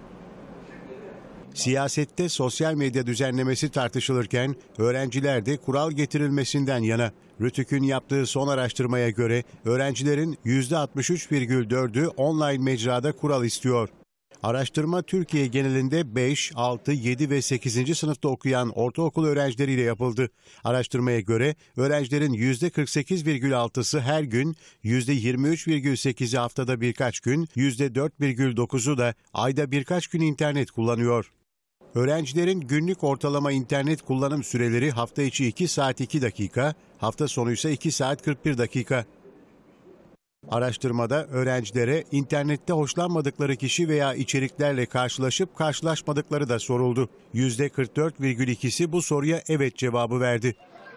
Siyasette sosyal medya düzenlemesi tartışılırken öğrenciler de kural getirilmesinden yana. Rütük'ün yaptığı son araştırmaya göre öğrencilerin yüzde altmış üç virgül dördü online mecrada kural istiyor. Araştırma Türkiye genelinde beş, altı, yedi ve sekizinci sınıfta okuyan ortaokul öğrencileriyle yapıldı. Araştırmaya göre öğrencilerin yüzde kırk sekiz virgül altısı her gün, yüzde yirmi üç virgül sekizi haftada birkaç gün, yüzde dört virgül dokuzu da ayda birkaç gün internet kullanıyor. Öğrencilerin günlük ortalama internet kullanım süreleri hafta içi iki saat iki dakika, hafta sonu ise iki saat kırk bir dakika. Araştırmada öğrencilere internette hoşlanmadıkları kişi veya içeriklerle karşılaşıp karşılaşmadıkları da soruldu. yüzde kırk dört virgül ikisi bu soruya evet cevabı verdi.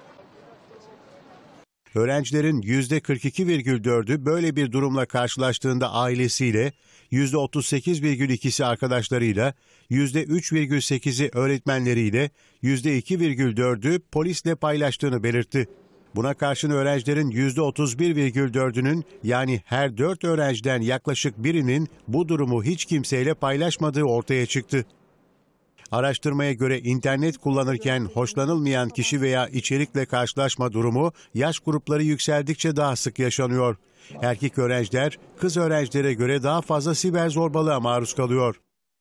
Öğrencilerin yüzde kırk iki virgül dördü böyle bir durumla karşılaştığında ailesiyle, yüzde otuz sekiz virgül ikisi arkadaşlarıyla, yüzde üç virgül sekizi öğretmenleriyle, yüzde iki virgül dördü polisle paylaştığını belirtti. Buna karşın öğrencilerin yüzde otuz bir virgül dördünün yani her dört öğrenciden yaklaşık birinin bu durumu hiç kimseyle paylaşmadığı ortaya çıktı. Araştırmaya göre internet kullanırken hoşlanılmayan kişi veya içerikle karşılaşma durumu yaş grupları yükseldikçe daha sık yaşanıyor. Erkek öğrenciler kız öğrencilere göre daha fazla siber zorbalığa maruz kalıyor.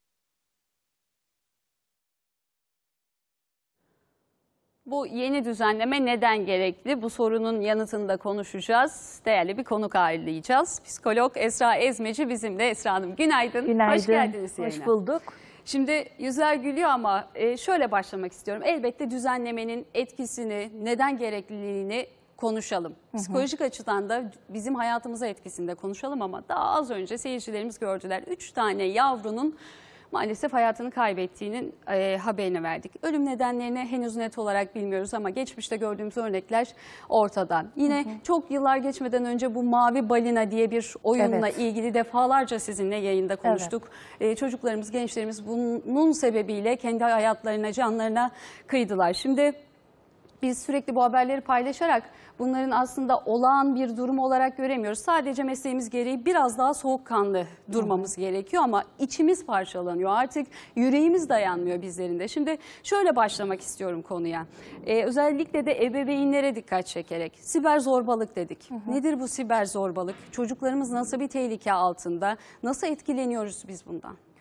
Bu yeni düzenleme neden gerekli? Bu sorunun yanıtını da konuşacağız. Değerli bir konuk ağırlayacağız. Psikolog Esra Ezmeci bizimle. Esra Hanım günaydın. Günaydın. Hoş geldiniz yayına. Hoş bulduk. Şimdi yüzler gülüyor ama şöyle başlamak istiyorum. Elbette düzenlemenin etkisini, neden gerekliliğini konuşalım. Psikolojik hı hı. açıdan da bizim hayatımıza etkisini de konuşalım ama daha az önce seyircilerimiz gördüler. Üç tane yavrunun maalesef hayatını kaybettiğinin e, haberini verdik. Ölüm nedenlerini henüz net olarak bilmiyoruz ama geçmişte gördüğümüz örnekler ortada. Yine hı hı. çok yıllar geçmeden önce bu Mavi Balina diye bir oyunla evet. ilgili defalarca sizinle yayında konuştuk. Evet. E, çocuklarımız, gençlerimiz bunun sebebiyle kendi hayatlarına, canlarına kıydılar. Şimdi biz sürekli bu haberleri paylaşarak bunların aslında olağan bir durum olarak göremiyoruz. Sadece mesleğimiz gereği biraz daha soğukkanlı durmamız gerekiyor ama içimiz parçalanıyor. Artık yüreğimiz dayanmıyor bizlerin de. Şimdi şöyle başlamak istiyorum konuya. Ee, özellikle de ebeveynlere dikkat çekerek. Siber zorbalık dedik. Hı hı. Nedir bu siber zorbalık? Çocuklarımız nasıl bir tehlike altında? Nasıl etkileniyoruz biz bundan?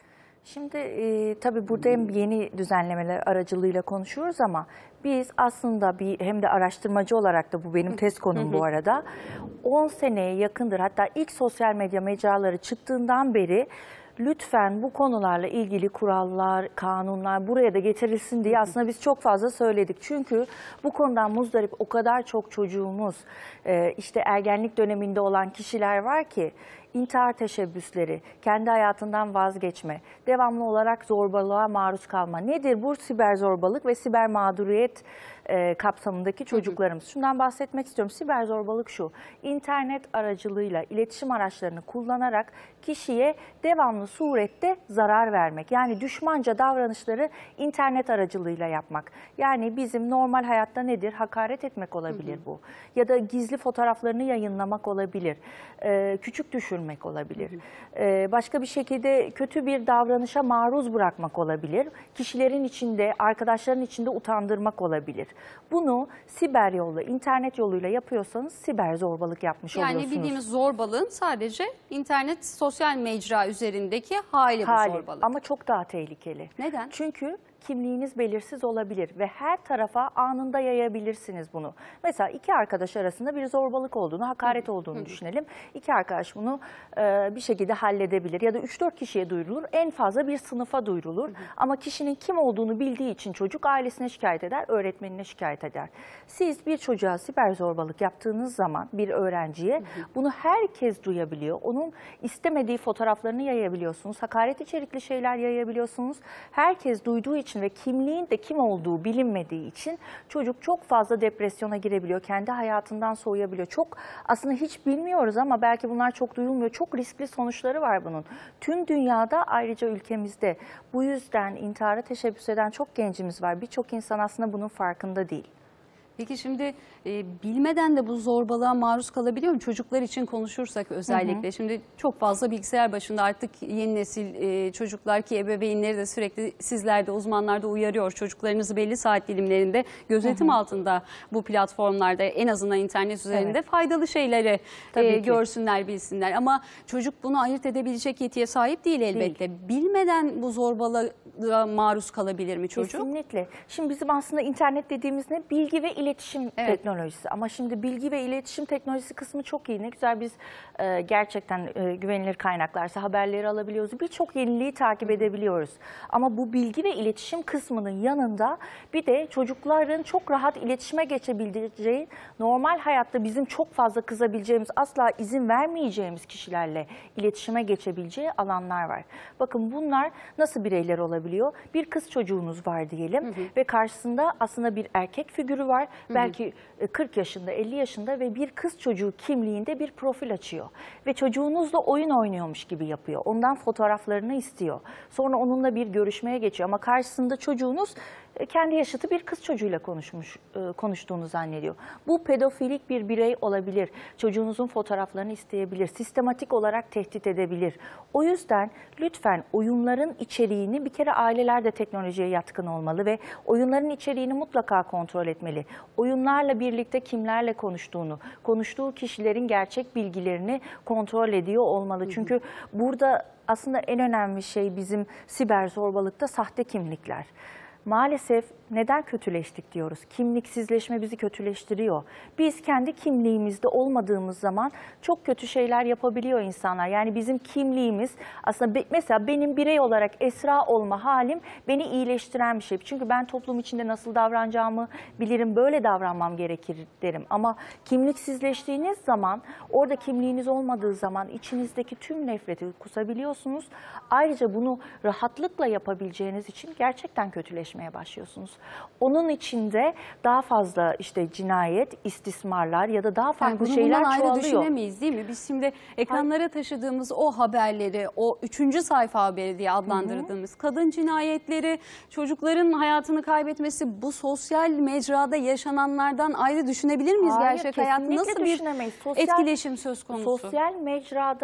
Şimdi e, tabii burada hem yeni düzenlemeler aracılığıyla konuşuyoruz ama biz aslında bir hem de araştırmacı olarak da bu benim tez konum bu arada on seneye yakındır, hatta ilk sosyal medya mecraları çıktığından beri lütfen bu konularla ilgili kurallar, kanunlar buraya da getirilsin diye aslında biz çok fazla söyledik. Çünkü bu konudan muzdarip o kadar çok çocuğumuz, işte ergenlik döneminde olan kişiler var ki intihar teşebbüsleri, kendi hayatından vazgeçme, devamlı olarak zorbalığa maruz kalma. Nedir bu siber zorbalık ve siber mağduriyet e, kapsamındaki çocuklarımız? Şundan bahsetmek istiyorum. Siber zorbalık şu: internet aracılığıyla iletişim araçlarını kullanarak kişiye devamlı surette zarar vermek. Yani düşmanca davranışları internet aracılığıyla yapmak. Yani bizim normal hayatta nedir? Hakaret etmek olabilir bu. Ya da gizli fotoğraflarını yayınlamak olabilir. Ee, küçük düşürmek olabilir. Ee, başka bir şekilde kötü bir davranışa maruz bırakmak olabilir. Kişilerin içinde, arkadaşların içinde utandırmak olabilir. Bunu siber yolla, internet yoluyla yapıyorsanız siber zorbalık yapmış yani oluyorsunuz. Yani bildiğimiz zorbalığın sadece internet, sosyal mecra üzerindeki hali, hali bu zorbalık. Ama çok daha tehlikeli. Neden? Çünkü kimliğiniz belirsiz olabilir ve her tarafa anında yayabilirsiniz bunu. Mesela iki arkadaş arasında bir zorbalık olduğunu, hakaret olduğunu hı. düşünelim. İki arkadaş bunu e, bir şekilde halledebilir ya da üç dört kişiye duyurulur. En fazla bir sınıfa duyurulur. Hı hı. Ama kişinin kim olduğunu bildiği için çocuk ailesine şikayet eder, öğretmenine şikayet eder. Siz bir çocuğa siber zorbalık yaptığınız zaman bir öğrenciye hı hı. bunu herkes duyabiliyor. Onun istemediği fotoğraflarını yayabiliyorsunuz. Hakaret içerikli şeyler yayabiliyorsunuz. Herkes duyduğu için ve kimliğin de kim olduğu bilinmediği için çocuk çok fazla depresyona girebiliyor. Kendi hayatından soğuyabiliyor. Çok aslında hiç bilmiyoruz ama belki bunlar çok duyulmuyor. Çok riskli sonuçları var bunun. Tüm dünyada, ayrıca ülkemizde bu yüzden intihara teşebbüs eden çok gencimiz var. Birçok insan aslında bunun farkında değil. Peki şimdi e, bilmeden de bu zorbalığa maruz kalabiliyor mu? Çocuklar için konuşursak özellikle. Hı hı. Şimdi çok fazla bilgisayar başında artık yeni nesil e, çocuklar ki ebeveynleri de sürekli sizler de uzmanlar da uyarıyor. Çocuklarınızı belli saat dilimlerinde gözetim hı hı. altında bu platformlarda, en azından internet üzerinde evet. faydalı şeyleri e, görsünler, bilsinler. Ama çocuk bunu ayırt edebilecek yetiye sahip değil elbette. Değil. Bilmeden bu zorbalığa maruz kalabilir mi çocuk? Kesinlikle. Şimdi bizim aslında internet dediğimiz ne? Bilgi ve iletişim evet. teknolojisi. Ama şimdi bilgi ve iletişim teknolojisi kısmı çok iyi. Ne güzel biz e, gerçekten e, güvenilir kaynaklarsa haberleri alabiliyoruz. Birçok yeniliği takip edebiliyoruz. Ama bu bilgi ve iletişim kısmının yanında bir de çocukların çok rahat iletişime geçebileceği, normal hayatta bizim çok fazla kızabileceğimiz, asla izin vermeyeceğimiz kişilerle iletişime geçebileceği alanlar var. Bakın bunlar nasıl bireyler olabiliyor? Bir kız çocuğunuz var diyelim hı hı. ve karşısında aslında bir erkek figürü var. Hı hı. Belki kırk yaşında, elli yaşında ve bir kız çocuğu kimliğinde bir profil açıyor. Ve çocuğunuzla oyun oynuyormuş gibi yapıyor. Ondan fotoğraflarını istiyor. Sonra onunla bir görüşmeye geçiyor. Ama karşısında çocuğunuz kendi yaşıtı bir kız çocuğuyla konuşmuş, konuştuğunu zannediyor. Bu pedofilik bir birey olabilir. Çocuğunuzun fotoğraflarını isteyebilir. Sistematik olarak tehdit edebilir. O yüzden lütfen oyunların içeriğini, bir kere aileler de teknolojiye yatkın olmalı ve oyunların içeriğini mutlaka kontrol etmeli. Oyunlarla birlikte kimlerle konuştuğunu, konuştuğu kişilerin gerçek bilgilerini kontrol ediyor olmalı. Çünkü burada aslında en önemli şey bizim siber zorbalıkta sahte kimlikler. Maalesef neden kötüleştik diyoruz? Kimliksizleşme bizi kötüleştiriyor. Biz kendi kimliğimizde olmadığımız zaman çok kötü şeyler yapabiliyor insanlar. Yani bizim kimliğimiz aslında be, mesela benim birey olarak Esra olma halim beni iyileştiren bir şey. Çünkü ben toplum içinde nasıl davranacağımı bilirim, böyle davranmam gerekir derim. Ama kimliksizleştiğiniz zaman, orada kimliğiniz olmadığı zaman içinizdeki tüm nefreti kusabiliyorsunuz. Ayrıca bunu rahatlıkla yapabileceğiniz için gerçekten kötüleşmeye başlıyorsunuz. Onun içinde daha fazla işte cinayet, istismarlar ya da daha farklı yani şeyler çoğalıyor. Ayrı düşünemeyiz değil mi? Biz şimdi ekranlara taşıdığımız o haberleri, o üçüncü sayfa haberi diye adlandırdığımız hı hı. kadın cinayetleri, çocukların hayatını kaybetmesi, bu sosyal mecrada yaşananlardan ayrı düşünebilir miyiz? Hayır, gerçek hayatı nasıl bir sosyal, etkileşim söz konusu? Sosyal mecrada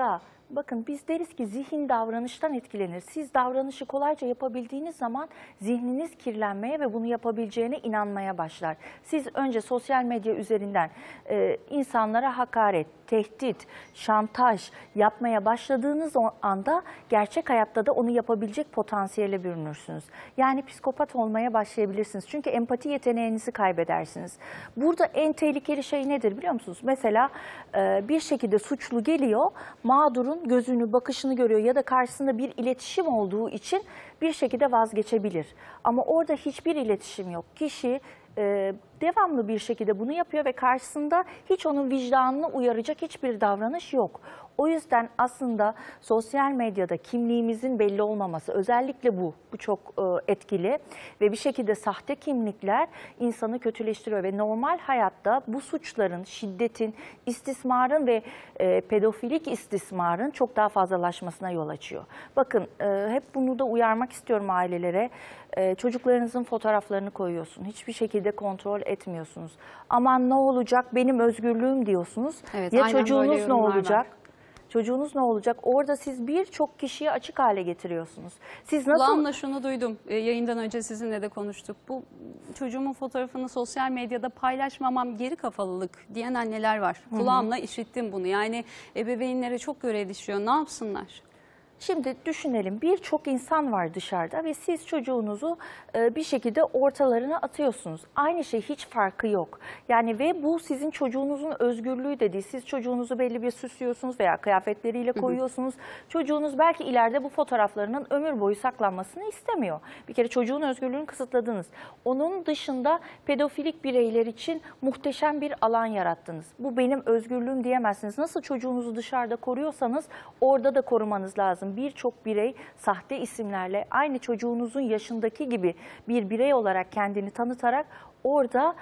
Bakın biz deriz ki zihin davranıştan etkilenir. Siz davranışı kolayca yapabildiğiniz zaman zihniniz kirlenmeye ve bunu yapabileceğine inanmaya başlar. Siz önce sosyal medya üzerinden e, insanlara hakaret, tehdit, şantaj yapmaya başladığınız o anda gerçek hayatta da onu yapabilecek potansiyele bürünürsünüz. Yani psikopat olmaya başlayabilirsiniz. Çünkü empati yeteneğinizi kaybedersiniz. Burada en tehlikeli şey nedir biliyor musunuz? Mesela e, bir şekilde suçlu geliyor, mağdurun gözünü, bakışını görüyor ya da karşısında bir iletişim olduğu için bir şekilde vazgeçebilir. Ama orada hiçbir iletişim yok. Kişi e, devamlı bir şekilde bunu yapıyor ve karşısında hiç onun vicdanını uyaracak hiçbir davranış yok. O yüzden aslında sosyal medyada kimliğimizin belli olmaması, özellikle bu, bu çok e, etkili ve bir şekilde sahte kimlikler insanı kötüleştiriyor ve normal hayatta bu suçların, şiddetin, istismarın ve e, pedofilik istismarın çok daha fazlalaşmasına yol açıyor. Bakın e, hep bunu da uyarmak istiyorum ailelere. E, çocuklarınızın fotoğraflarını koyuyorsun, hiçbir şekilde kontrol etmiyorsunuz. Aman ne olacak, benim özgürlüğüm diyorsunuz. Evet, ya çocuğunuz ne olacak? Var. Çocuğunuz ne olacak? Orada siz birçok kişiyi açık hale getiriyorsunuz. Siz nasıl... Kulağımla şunu duydum. E, yayından önce sizinle de konuştuk. Bu çocuğumun fotoğrafını sosyal medyada paylaşmamam geri kafalılık diyen anneler var. Hı hı. Kulağımla işittim bunu. Yani ebeveynlere çok göre düşüyor. Ne yapsınlar? Şimdi düşünelim, birçok insan var dışarıda ve siz çocuğunuzu bir şekilde ortalarına atıyorsunuz. Aynı şey, hiç farkı yok. Yani ve bu sizin çocuğunuzun özgürlüğü de değil. Siz çocuğunuzu belli bir süslüyorsunuz veya kıyafetleriyle koyuyorsunuz. Hı hı. Çocuğunuz belki ileride bu fotoğraflarının ömür boyu saklanmasını istemiyor. Bir kere çocuğun özgürlüğünü kısıtladınız. Onun dışında pedofilik bireyler için muhteşem bir alan yarattınız. Bu benim özgürlüğüm diyemezsiniz. Nasıl çocuğunuzu dışarıda koruyorsanız orada da korumanız lazım. Birçok birey sahte isimlerle aynı çocuğunuzun yaşındaki gibi bir birey olarak kendini tanıtarak orada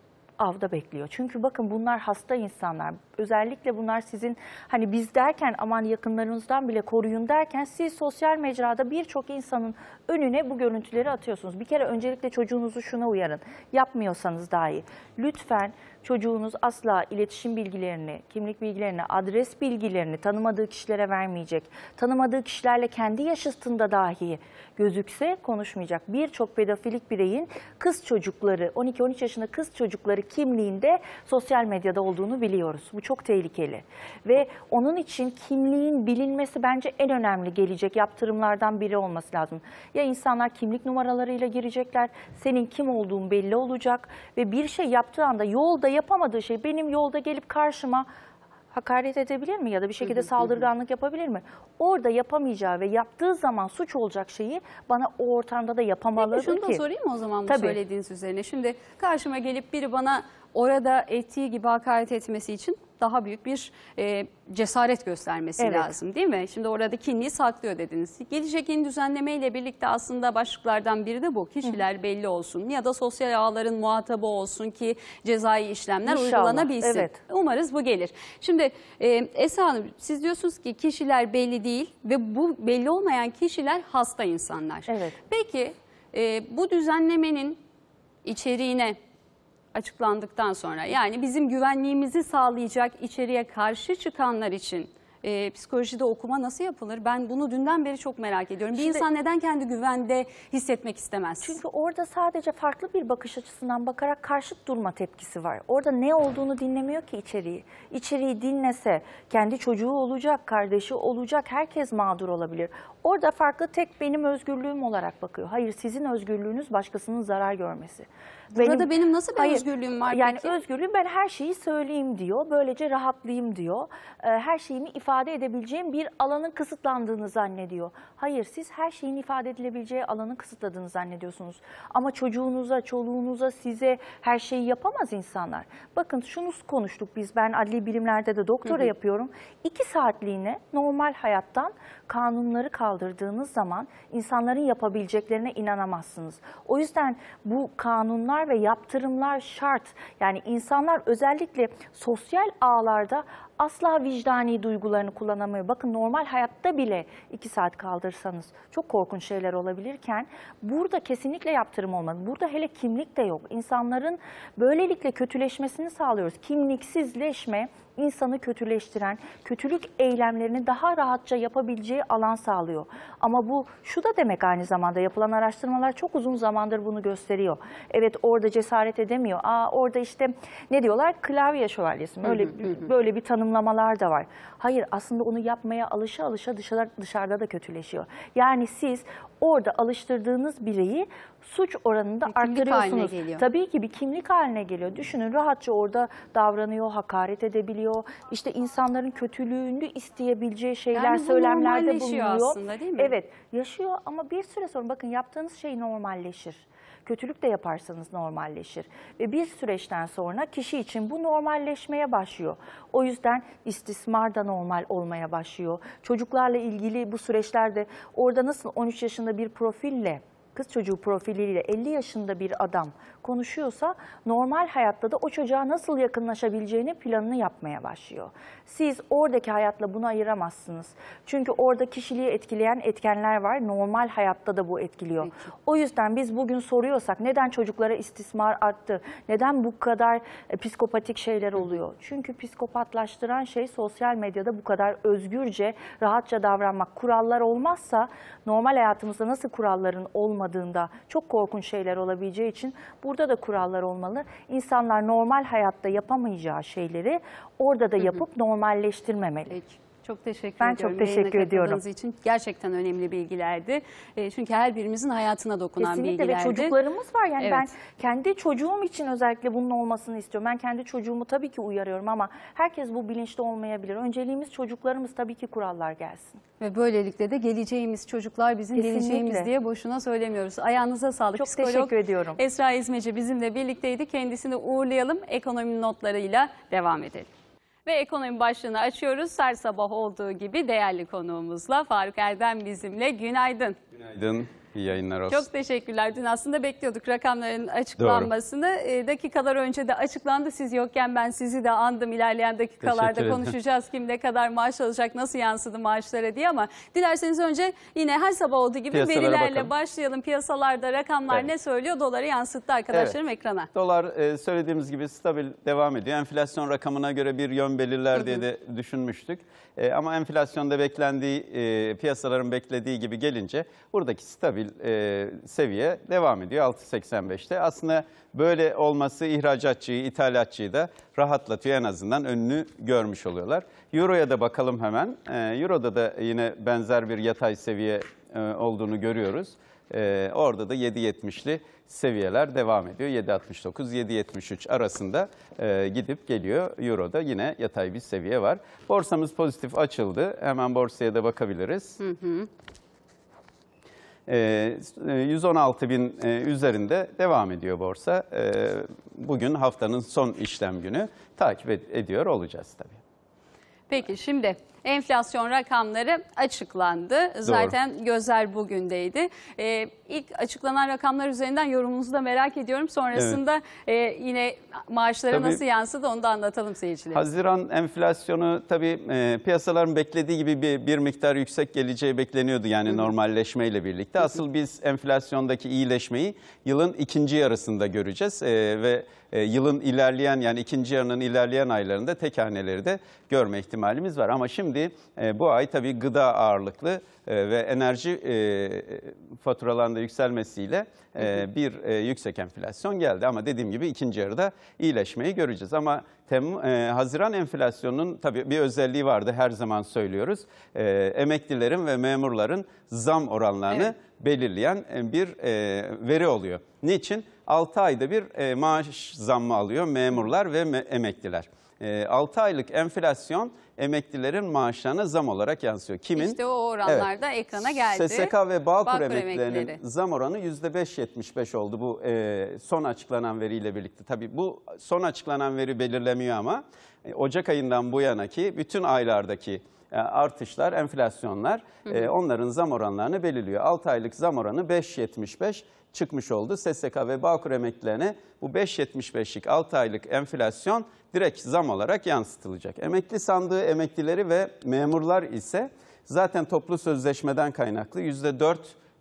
avda bekliyor. Çünkü bakın bunlar hasta insanlar. Özellikle bunlar sizin hani biz derken aman yakınlarınızdan bile koruyun derken siz sosyal mecrada birçok insanın önüne bu görüntüleri atıyorsunuz. Bir kere öncelikle çocuğunuzu şuna uyarın. Yapmıyorsanız dahi lütfen çocuğunuz asla iletişim bilgilerini, kimlik bilgilerini, adres bilgilerini tanımadığı kişilere vermeyecek. Tanımadığı kişilerle kendi yaşıtında dahi gözükse konuşmayacak. Birçok pedofilik bireyin kız çocukları, on iki on üç yaşında kız çocukları kimliğinde sosyal medyada olduğunu biliyoruz. Bu çok tehlikeli. Ve onun için kimliğin bilinmesi bence en önemli gelecek yaptırımlardan biri olması lazım. Ya insanlar kimlik numaralarıyla girecekler, senin kim olduğun belli olacak ve bir şey yaptığı anda yolda yapamadığı şey benim yolda gelip karşıma hakaret edebilir mi ya da bir şekilde saldırganlık yapabilir mi? Orada yapamayacağı ve yaptığı zaman suç olacak şeyi bana o ortamda da yapamalıdır ki. Şunu da sorayım mı o zaman bu Tabii. söylediğiniz üzerine? Şimdi karşıma gelip biri bana orada ettiği gibi hakaret etmesi için daha büyük bir e, cesaret göstermesi Evet. lazım değil mi? Şimdi orada kimliği saklıyor dediniz. Gelecek yeni düzenlemeyle birlikte aslında başlıklardan biri de bu. Kişiler Hı. belli olsun ya da sosyal ağların muhatabı olsun ki cezai işlemler İnşallah. uygulanabilsin. Evet. Umarız bu gelir. Şimdi e, Esra Hanım siz diyorsunuz ki kişiler belli değil ve bu belli olmayan kişiler hasta insanlar. Evet. Peki e, bu düzenlemenin içeriğine açıklandıktan sonra yani bizim güvenliğimizi sağlayacak içeriğe karşı çıkanlar için e, psikolojide okuma nasıl yapılır? Ben bunu dünden beri çok merak ediyorum. Bir Şimdi, insan neden kendi güvende hissetmek istemez? Çünkü orada sadece farklı bir bakış açısından bakarak karşıt durma tepkisi var. Orada ne olduğunu dinlemiyor ki içeriği. İçeriği dinlese kendi çocuğu olacak, kardeşi olacak, herkes mağdur olabilir. Orada farklı tek benim özgürlüğüm olarak bakıyor. Hayır, sizin özgürlüğünüz başkasının zarar görmesi. Burada benim, benim nasıl bir hayır, özgürlüğüm var yani peki? Yani özgürlüğüm ben her şeyi söyleyeyim diyor. Böylece rahatlayayım diyor. Her şeyimi ifade edebileceğim bir alanın kısıtlandığını zannediyor. Hayır, siz her şeyin ifade edilebileceği alanın kısıtladığını zannediyorsunuz. Ama çocuğunuza, çoluğunuza, size her şeyi yapamaz insanlar. Bakın şunu konuştuk biz. Ben adli bilimlerde de doktora hı hı. yapıyorum. İki saatliğine normal hayattan kanunları kaldırdığınız zaman insanların yapabileceklerine inanamazsınız. O yüzden bu kanunlar ve yaptırımlar şart. Yani insanlar özellikle sosyal ağlarda asla vicdani duygularını kullanamıyor. Bakın normal hayatta bile iki saat kaldırsanız çok korkunç şeyler olabilirken burada kesinlikle yaptırım olmalı. Burada hele kimlik de yok. İnsanların böylelikle kötüleşmesini sağlıyoruz. Kimliksizleşme insanı kötüleştiren, kötülük eylemlerini daha rahatça yapabileceği alan sağlıyor. Ama bu şu da demek, aynı zamanda yapılan araştırmalar çok uzun zamandır bunu gösteriyor. Evet, orada cesaret edemiyor. Aa, orada işte ne diyorlar? Klavye şövalyesi mi? Öyle, böyle bir tanımlamalar da var. Hayır, aslında onu yapmaya alışa alışa dışarı, dışarıda da kötüleşiyor. Yani siz orada alıştırdığınız bireyi suç oranında arttırıyorsunuz. Tabii ki bir kimlik haline geliyor. Düşünün, rahatça orada davranıyor, hakaret edebiliyor. İşte insanların kötülüğünü isteyebileceği şeyler, yani söylemlerde bulunuyor. Aslında, değil mi? Evet, yaşıyor ama bir süre sonra bakın yaptığınız şey normalleşir. Kötülük de yaparsanız normalleşir. Ve bir süreçten sonra kişi için bu normalleşmeye başlıyor. O yüzden istismar da normal olmaya başlıyor. Çocuklarla ilgili bu süreçlerde orada nasıl on üç yaşında bir profille, kız çocuğu profiliyle elli yaşında bir adam konuşuyorsa, normal hayatta da o çocuğa nasıl yakınlaşabileceğini planını yapmaya başlıyor. Siz oradaki hayatla bunu ayıramazsınız. Çünkü orada kişiliği etkileyen etkenler var. Normal hayatta da bu etkiliyor. Peki. O yüzden biz bugün soruyorsak neden çocuklara istismar arttı? Neden bu kadar e, psikopatik şeyler oluyor? Çünkü psikopatlaştıran şey sosyal medyada bu kadar özgürce, rahatça davranmak. Kurallar olmazsa normal hayatımızda nasıl kuralların olmadığında çok korkunç şeyler olabileceği için burada da kurallar olmalı. İnsanlar normal hayatta yapamayacağı şeyleri orada da yapıp normalleştirmemeli. Peki. Çok teşekkür ben ediyorum. Ben çok teşekkür ediyorum. için gerçekten önemli bilgilerdi. E, çünkü her birimizin hayatına dokunan Kesinlikle bilgilerdi. Kesinlikle, ve çocuklarımız var. Yani evet. Ben kendi çocuğum için özellikle bunun olmasını istiyorum. Ben kendi çocuğumu tabii ki uyarıyorum ama herkes bu bilinçli olmayabilir. Önceliğimiz çocuklarımız, tabii ki kurallar gelsin. Ve böylelikle de geleceğimiz çocuklar bizim Kesinlikle. geleceğimiz diye boşuna söylemiyoruz. Ayağınıza sağlık. Çok Psikolog teşekkür ediyorum. Esra İzmeci bizimle birlikteydi. Kendisini uğurlayalım. Ekonomi notlarıyla devam edelim. Ve ekonomi başlığını açıyoruz. Her sabah olduğu gibi değerli konuğumuzla Faruk Erdem bizimle. Günaydın. Günaydın. İyi yayınlar olsun. Çok teşekkürler. Dün aslında bekliyorduk rakamların açıklanmasını. E, dakikalar önce de açıklandı. Siz yokken ben sizi de andım. İlerleyen dakikalarda konuşacağız. Kim ne kadar maaş alacak, nasıl yansıdı maaşlara diye, ama dilerseniz önce yine her sabah olduğu gibi Piyasalara verilerle bakalım. başlayalım. Piyasalarda rakamlar evet. ne söylüyor? Doları yansıttı arkadaşlarım evet. ekrana. Dolar e, söylediğimiz gibi stabil devam ediyor. Enflasyon rakamına göre bir yön belirler hı hı. diye de düşünmüştük. E, ama enflasyonda beklendiği, e, piyasaların beklediği gibi gelince buradaki stabil e, seviye devam ediyor altı seksen beşte. Aslında böyle olması ihracatçıyı, ithalatçıyı da rahatlatıyor, en azından önünü görmüş oluyorlar. Euro'ya da bakalım hemen. E, Euro'da da yine benzer bir yatay seviye e, olduğunu görüyoruz. E, orada da yedi yetmişli seviyeler devam ediyor. yedi altmış dokuz yedi yetmiş üç arasında e, gidip geliyor. Euro'da yine yatay bir seviye var. Borsamız pozitif açıldı. Hemen borsaya da bakabiliriz. Hı hı. E, yüz on altı bin e, üzerinde devam ediyor borsa. E, bugün haftanın son işlem günü, takip ed ediyor olacağız tabii. Peki şimdi enflasyon rakamları açıklandı. Zaten Doğru. gözler bugündeydi. Ee, ilk açıklanan rakamlar üzerinden yorumunuzu da merak ediyorum. Sonrasında evet. e, yine maaşlara tabii, nasıl yansıdı onu da anlatalım seyircilerimize. Haziran enflasyonu tabii e, piyasaların beklediği gibi bir, bir miktar yüksek geleceği bekleniyordu. Yani Hı -hı. normalleşmeyle birlikte. Hı -hı. Asıl biz enflasyondaki iyileşmeyi yılın ikinci yarısında göreceğiz. E, ve e, yılın ilerleyen, yani ikinci yarının ilerleyen aylarında tek haneleri de görme ihtimalimiz var. Ama şimdi Şimdi bu ay tabii gıda ağırlıklı ve enerji faturalarında yükselmesiyle bir yüksek enflasyon geldi. Ama dediğim gibi ikinci yarıda iyileşmeyi göreceğiz. Ama Tem, Haziran enflasyonunun tabii bir özelliği vardı, her zaman söylüyoruz. Emeklilerin ve memurların zam oranlarını evet. belirleyen bir veri oluyor. Niçin? altı ayda bir maaş zammı alıyor memurlar ve emekliler. altı aylık enflasyon emeklilerin maaşlarına zam olarak yansıyor. Kimin? İşte o oranlarda evet. ekrana geldi. S S K ve Bağkur, Bağkur emeklilerinin emeklileri. zam oranı yüzde beş yetmiş beş oldu bu e, son açıklanan veriyle birlikte. Tabii bu son açıklanan veri belirlemiyor ama e, Ocak ayından bu yanaki bütün aylardaki e, artışlar, enflasyonlar hı hı. E, onların zam oranlarını belirliyor. altı aylık zam oranı beş yetmiş beş çıkmış oldu. S S K ve Bağkur emeklilerine bu beş yetmiş beşlik altı aylık enflasyon direkt zam olarak yansıtılacak. Emekli sandığı emeklileri ve memurlar ise zaten toplu sözleşmeden kaynaklı yüzde dört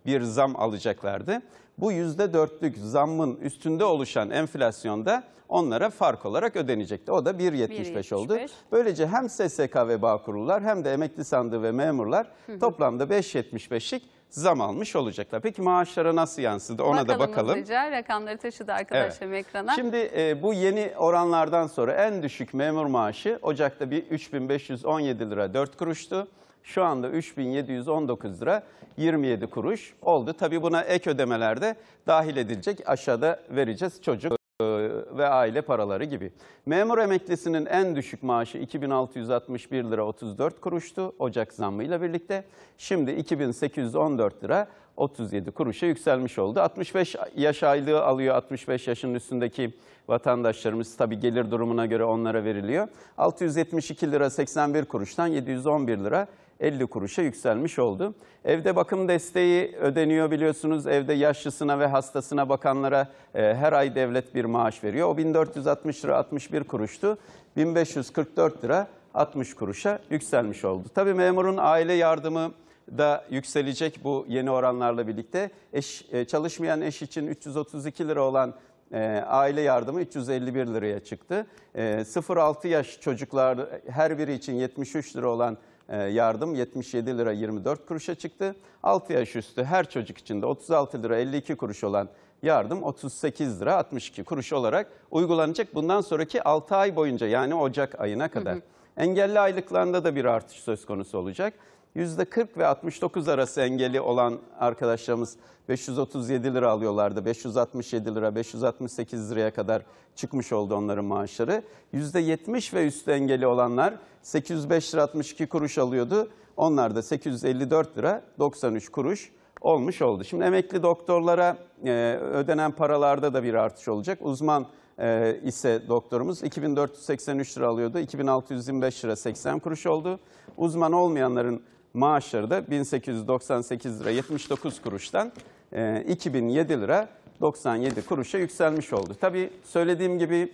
bir zam alacaklardı. Bu yüzde dörtlük zammın üstünde oluşan enflasyonda onlara fark olarak ödenecekti. O da bir yetmiş beş oldu. Böylece hem S S K ve Bağkurlular hem de emekli sandığı ve memurlar hı hı. toplamda beş yetmiş beşlik zam almış olacaklar. Peki maaşlara nasıl yansıdı ona bakalım da bakalım. Hızlıca rakamları taşıdı arkadaşlarım evet. ekrana. Şimdi e, bu yeni oranlardan sonra en düşük memur maaşı Ocak'ta bir üç bin beş yüz on yedi lira dört kuruştu. Şu anda üç bin yedi yüz on dokuz lira yirmi yedi kuruş oldu. Tabii buna ek ödemeler de dahil edilecek. Aşağıda vereceğiz çocuk ve aile paraları gibi. Memur emeklisinin en düşük maaşı iki bin altı yüz altmış bir lira otuz dört kuruştu Ocak zammıyla birlikte. Şimdi iki bin sekiz yüz on dört lira otuz yedi kuruşa yükselmiş oldu. altmış beş yaş aylığı alıyor altmış beş yaşın üstündeki vatandaşlarımız, tabii gelir durumuna göre onlara veriliyor. altı yüz yetmiş iki lira seksen bir kuruştan yedi yüz on bir lira elli kuruşa yükselmiş oldu. Evde bakım desteği ödeniyor biliyorsunuz. Evde yaşlısına ve hastasına bakanlara e, her ay devlet bir maaş veriyor. O bin dört yüz altmış lira altmış bir kuruştu. bin beş yüz kırk dört lira altmış kuruşa yükselmiş oldu. Tabii memurun aile yardımı da yükselecek bu yeni oranlarla birlikte. Eş, e, çalışmayan eş için üç yüz otuz iki lira olan e, aile yardımı üç yüz elli bir liraya çıktı. E, sıfır altı yaş çocuklar her biri için yetmiş üç lira olan yardım yetmiş yedi lira yirmi dört kuruşa çıktı. altı yaş üstü her çocuk için de otuz altı lira elli iki kuruş olan yardım otuz sekiz lira altmış iki kuruş olarak uygulanacak. Bundan sonraki altı ay boyunca, yani Ocak ayına kadar. Hı hı. Engelli aylıklarında da bir artış söz konusu olacak. yüzde kırk ve altmış dokuz arası engelli olan arkadaşlarımız beş yüz otuz yedi lira alıyorlardı. beş yüz altmış yedi lira, beş yüz altmış sekiz liraya kadar çıkmış oldu onların maaşları. yüzde yetmiş ve üstü engelli olanlar sekiz yüz beş lira altmış iki kuruş alıyordu. Onlar da sekiz yüz elli dört lira doksan üç kuruş olmuş oldu. Şimdi emekli doktorlara e, ödenen paralarda da bir artış olacak. Uzman e, ise doktorumuz iki bin dört yüz seksen üç lira alıyordu. iki bin altı yüz yirmi beş lira seksen kuruş oldu. Uzman olmayanların maaşları da bin sekiz yüz doksan sekiz lira yetmiş dokuz kuruştan e, iki bin yedi lira doksan yedi kuruşa yükselmiş oldu. Tabii söylediğim gibi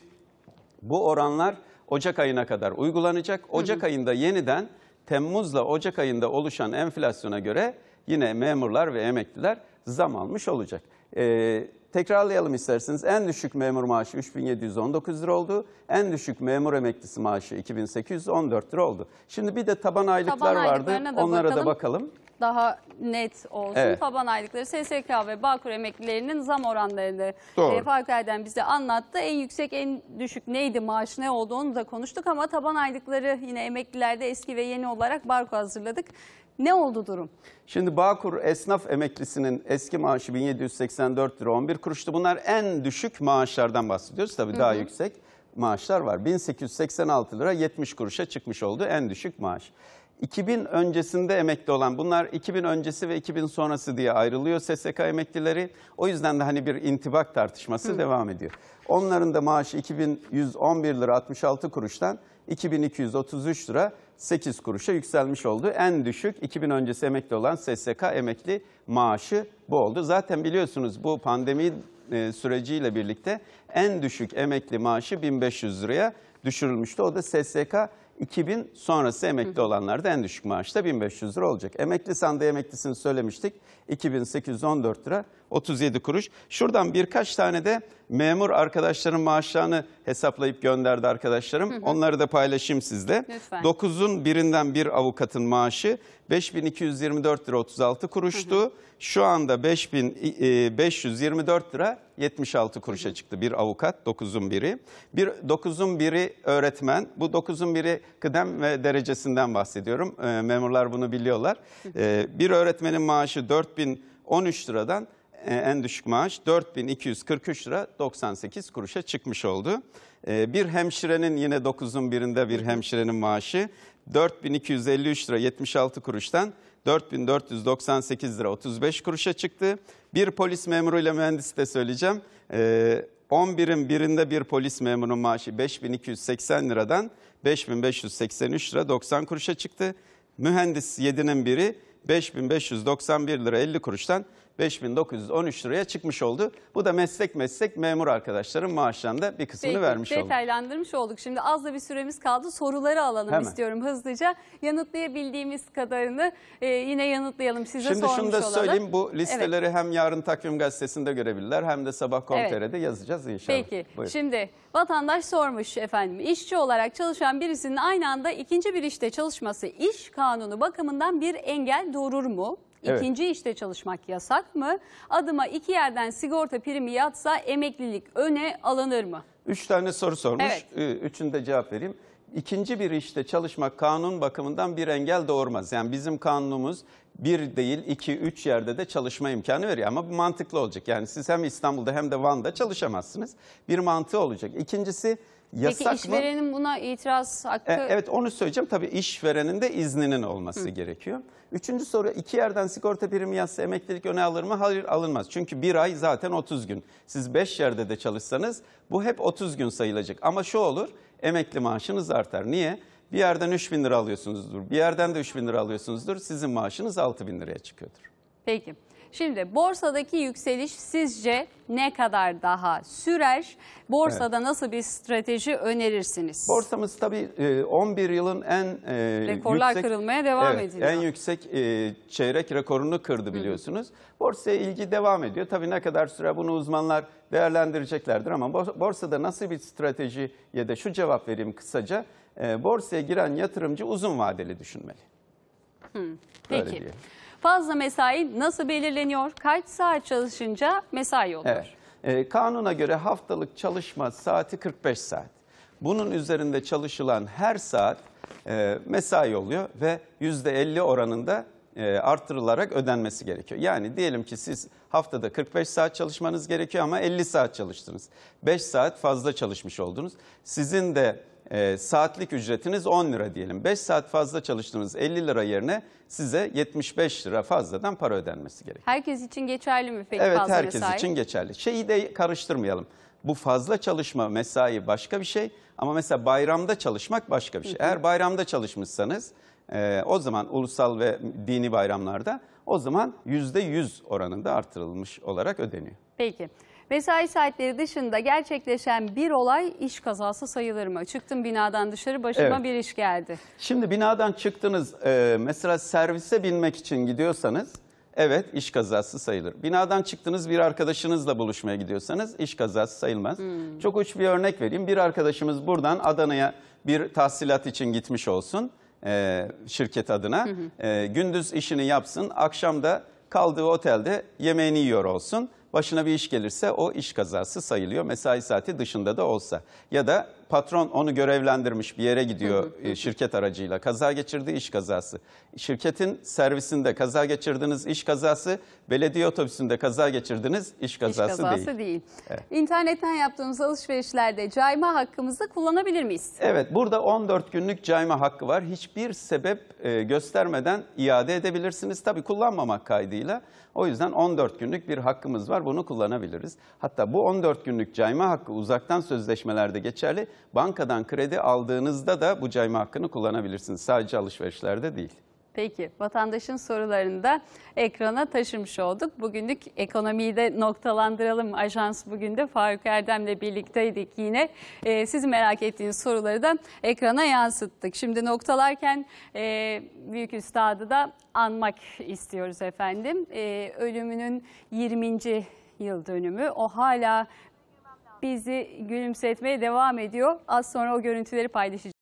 bu oranlar Ocak ayına kadar uygulanacak. Ocak hı hı. ayında yeniden Temmuz'la Ocak ayında oluşan enflasyona göre yine memurlar ve emekliler zam almış olacak. Ee, tekrarlayalım isterseniz. En düşük memur maaşı üç bin yedi yüz on dokuz lira oldu. En düşük memur emeklisi maaşı iki bin sekiz yüz on dört lira oldu. Şimdi bir de taban aylıklar taban vardı. Da onlara bakalım. da bakalım. Daha net olsun. Evet. Taban aylıkları S S K ve Bağkur emeklilerinin zam oranlarını e, Faruk Erdem bize anlattı. En yüksek, en düşük neydi, maaş ne oldu onu da konuştuk ama taban aylıkları yine emeklilerde eski ve yeni olarak Bağkur hazırladık. Ne oldu durum? Şimdi Bağkur esnaf emeklisinin eski maaşı bin yedi yüz seksen dört lira on bir kuruştu. Bunlar en düşük maaşlardan bahsediyoruz. Tabii hı hı. daha yüksek maaşlar var. bin sekiz yüz seksen altı lira yetmiş kuruşa çıkmış oldu en düşük maaş. iki bin öncesinde emekli olan, bunlar iki bin öncesi ve iki bin sonrası diye ayrılıyor S S K emeklileri. O yüzden de hani bir intibak tartışması Hı. devam ediyor. Onların da maaşı iki bin yüz on bir lira altmış altı kuruştan iki bin iki yüz otuz üç lira sekiz kuruşa yükselmiş oldu. En düşük iki bin öncesi emekli olan S S K emekli maaşı bu oldu. Zaten biliyorsunuz bu pandemi e, süreciyle birlikte en düşük emekli maaşı bin beş yüz liraya düşürülmüştü. O da S S K iki bin sonrası emekli olanlarda en düşük maaşta bin beş yüz lira olacak. Emekli sandığı emeklisini söylemiştik. iki bin sekiz yüz on dört lira otuz yedi kuruş. Şuradan birkaç tane de memur arkadaşların maaşlarını hesaplayıp gönderdi arkadaşlarım. Hı hı. Onları da paylaşayım sizle. Lütfen. dokuzun birinden bir avukatın maaşı beş bin iki yüz yirmi dört lira otuz altı kuruştu. Hı hı. Şu anda beş bin beş yüz yirmi dört lira yetmiş altı kuruşa çıktı bir avukat, dokuzun biri. Bir dokuzun biri öğretmen. Bu dokuzun biri kıdem ve derecesinden bahsediyorum. E, memurlar bunu biliyorlar. E, bir öğretmenin maaşı dört bin on üç liradan e, en düşük maaş dört bin iki yüz kırk üç lira doksan sekiz kuruşa çıkmış oldu. E, bir hemşirenin yine dokuzun birinde bir hemşirenin maaşı dört bin iki yüz elli üç lira yetmiş altı kuruştan dört bin dört yüz doksan sekiz lira otuz beş kuruşa çıktı. Bir polis memuruyla mühendisi de söyleyeceğim. Ee, on birin birinde bir polis memurunun maaşı beş bin iki yüz seksen liradan beş bin beş yüz seksen üç lira doksan kuruşa çıktı. Mühendis yedinin biri beş bin beş yüz doksan bir lira elli kuruştan beş bin dokuz yüz on üç liraya çıkmış oldu. Bu da meslek meslek memur arkadaşların maaşlarında bir kısmını Peki, vermiş oldu. detaylandırmış olduk. Şimdi az da bir süremiz kaldı. Soruları alalım Hemen. istiyorum hızlıca. Yanıtlayabildiğimiz kadarını e, yine yanıtlayalım. Size Şimdi sormuş şunu da olalım. söyleyeyim, bu listeleri Evet. hem yarın Takvim Gazetesi'nde görebilirler hem de sabah nokta com nokta Evet. tr'de yazacağız inşallah. Peki Buyurun. şimdi vatandaş sormuş efendim, işçi olarak çalışan birisinin aynı anda ikinci bir işte çalışması iş kanunu bakımından bir engel doğurur mu? Evet. İkinci işte çalışmak yasak mı? Adıma iki yerden sigorta primi yatsa emeklilik öne alınır mı? Üç tane soru sormuş. Evet. Ee, Üçünü de cevap vereyim. İkinci bir işte çalışmak kanun bakımından bir engel doğurmaz. Yani bizim kanunumuz bir değil iki, üç yerde de çalışma imkanı veriyor. Ama bu mantıklı olacak. Yani siz hem İstanbul'da hem de Van'da çalışamazsınız. Bir mantığı olacak. İkincisi yasak Peki mı? işverenin buna itiraz hakkı... E, Evet onu söyleyeceğim. Tabii işverenin de izninin olması Hı. gerekiyor. Üçüncü soru, iki yerden sigorta primi yazsa emeklilik öne alır mı? Hayır, alınmaz. Çünkü bir ay zaten otuz gün. Siz beş yerde de çalışsanız bu hep otuz gün sayılacak. Ama şu olur, emekli maaşınız artar. Niye? Bir yerden üç bin lira alıyorsunuzdur. Bir yerden de üç bin lira alıyorsunuzdur. Sizin maaşınız altı bin liraya çıkıyordur. Peki. Şimdi borsadaki yükseliş sizce ne kadar daha sürer? Borsada nasıl bir strateji önerirsiniz? Borsamız tabii e, on bir yılın en e, Rekorlar yüksek, kırılmaya devam evet, ediliyor. En yüksek e, çeyrek rekorunu kırdı biliyorsunuz. Borsaya ilgi devam ediyor. Tabii ne kadar süre bunu uzmanlar değerlendireceklerdir ama borsada nasıl bir stratejiye de şu cevap vereyim kısaca. E, borsaya giren yatırımcı uzun vadeli düşünmeli. Hı. Böyle Peki. diyelim. Fazla mesai nasıl belirleniyor? Kaç saat çalışınca mesai oluyor? Evet. E, kanuna göre haftalık çalışma saati kırk beş saat. Bunun üzerinde çalışılan her saat e, mesai oluyor ve yüzde elli oranında e, artırılarak ödenmesi gerekiyor. Yani diyelim ki siz haftada kırk beş saat çalışmanız gerekiyor ama elli saat çalıştınız. beş saat fazla çalışmış oldunuz. Sizin de e, saatlik ücretiniz on lira diyelim. beş saat fazla çalıştığınız elli lira yerine size yetmiş beş lira fazladan para ödenmesi gerekiyor. Herkes için geçerli mi peki Evet, fazla herkes mesai? için geçerli. Şeyi de karıştırmayalım. Bu fazla çalışma, mesai başka bir şey ama mesela bayramda çalışmak başka bir şey. Eğer bayramda çalışmışsanız e, o zaman ulusal ve dini bayramlarda o zaman yüzde yüz oranında artırılmış olarak ödeniyor. Peki. Mesai saatleri dışında gerçekleşen bir olay iş kazası sayılır mı? Çıktım binadan dışarı, başıma Evet. bir iş geldi. Şimdi binadan çıktınız, e, mesela servise binmek için gidiyorsanız evet iş kazası sayılır. Binadan çıktınız, bir arkadaşınızla buluşmaya gidiyorsanız iş kazası sayılmaz. Hmm. Çok uç bir örnek vereyim. Bir arkadaşımız buradan Adana'ya bir tahsilat için gitmiş olsun e, şirket adına. Hı hı. E, gündüz işini yapsın, akşam da kaldığı otelde yemeğini yiyor olsun. Başına bir iş gelirse o iş kazası sayılıyor. Mesai saati dışında da olsa. Ya da patron onu görevlendirmiş bir yere gidiyor e, şirket aracıyla. Kaza geçirdi, iş kazası. Şirketin servisinde kaza geçirdiniz, iş kazası. Belediye otobüsünde kaza geçirdiniz, iş kazası, İş kazası değil. değil. Evet. İnternetten yaptığımız alışverişlerde cayma hakkımızı kullanabilir miyiz? Evet, burada on dört günlük cayma hakkı var. Hiçbir sebep e, göstermeden iade edebilirsiniz. Tabii kullanmamak kaydıyla. O yüzden on dört günlük bir hakkımız var. Bunu kullanabiliriz. Hatta bu on dört günlük cayma hakkı uzaktan sözleşmelerde geçerli. Bankadan kredi aldığınızda da bu cayma hakkını kullanabilirsiniz. Sadece alışverişlerde değil. Peki, vatandaşın sorularını da ekrana taşımış olduk. Bugünlük ekonomiyi de noktalandıralım. Ajans bugün de Faruk Erdem'le birlikteydik yine. Ee, sizin merak ettiğiniz soruları da ekrana yansıttık. Şimdi noktalarken e, Büyük Üstad'ı da anmak istiyoruz efendim. E, ölümünün yirminci yıl dönümü. O hala bizi gülümsetmeye devam ediyor. Az sonra o görüntüleri paylaşacağız.